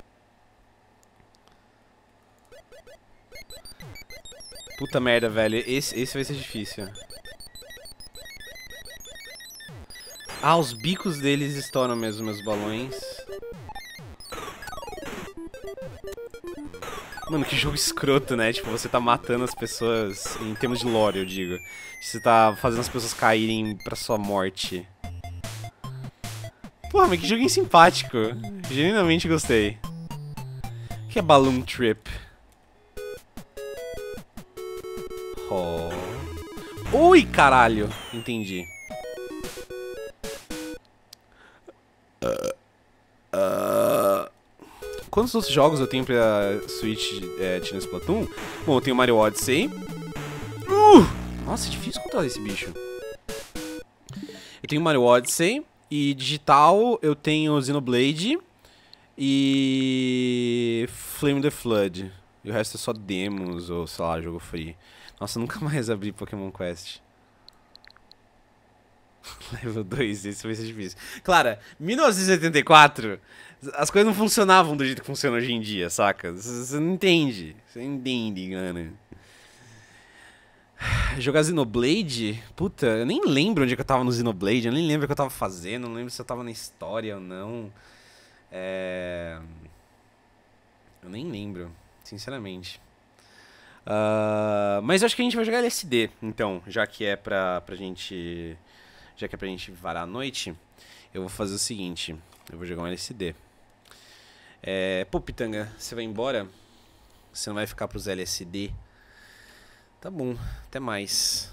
Puta merda, velho. Esse vai ser difícil. Ah, os bicos deles estouram mesmo, meus balões. Mano, que jogo escroto, né? Tipo, você tá matando as pessoas, em termos de lore, eu digo. Você tá fazendo as pessoas caírem pra sua morte. Porra, mas que joguinho simpático. Genuinamente gostei. O que é Balloon Trip? Oh. Ui, caralho. Entendi. Quantos outros jogos eu tenho pra Switch tirando Splatoon? Bom, eu tenho Mario Odyssey. Nossa, é difícil controlar esse bicho. Eu tenho Mario Odyssey. E digital eu tenho Xenoblade. E Flame the Flood. E o resto é só demos ou, sei lá, jogo free. Nossa, eu nunca mais abri Pokémon Quest. Level 2, esse vai ser difícil. Claro, 1984, as coisas não funcionavam do jeito que funcionam hoje em dia, saca? Você não entende. Você não entende, cara. Jogar Xenoblade? Puta, eu nem lembro onde é que eu tava no Xenoblade, eu nem lembro o que eu tava fazendo, não lembro se eu tava na história ou não. Eu nem lembro, sinceramente. Mas eu acho que a gente vai jogar LSD, então, já que é pra gente... Já que é pra gente varar a noite, eu vou fazer o seguinte. Eu vou jogar um LSD. Pô, Pitanga, você vai embora? Você não vai ficar pros LSD? Tá bom, até mais.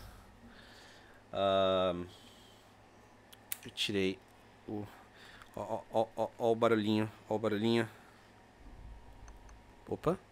Eu tirei o... Ó o barulhinho, ó o barulhinho. Opa.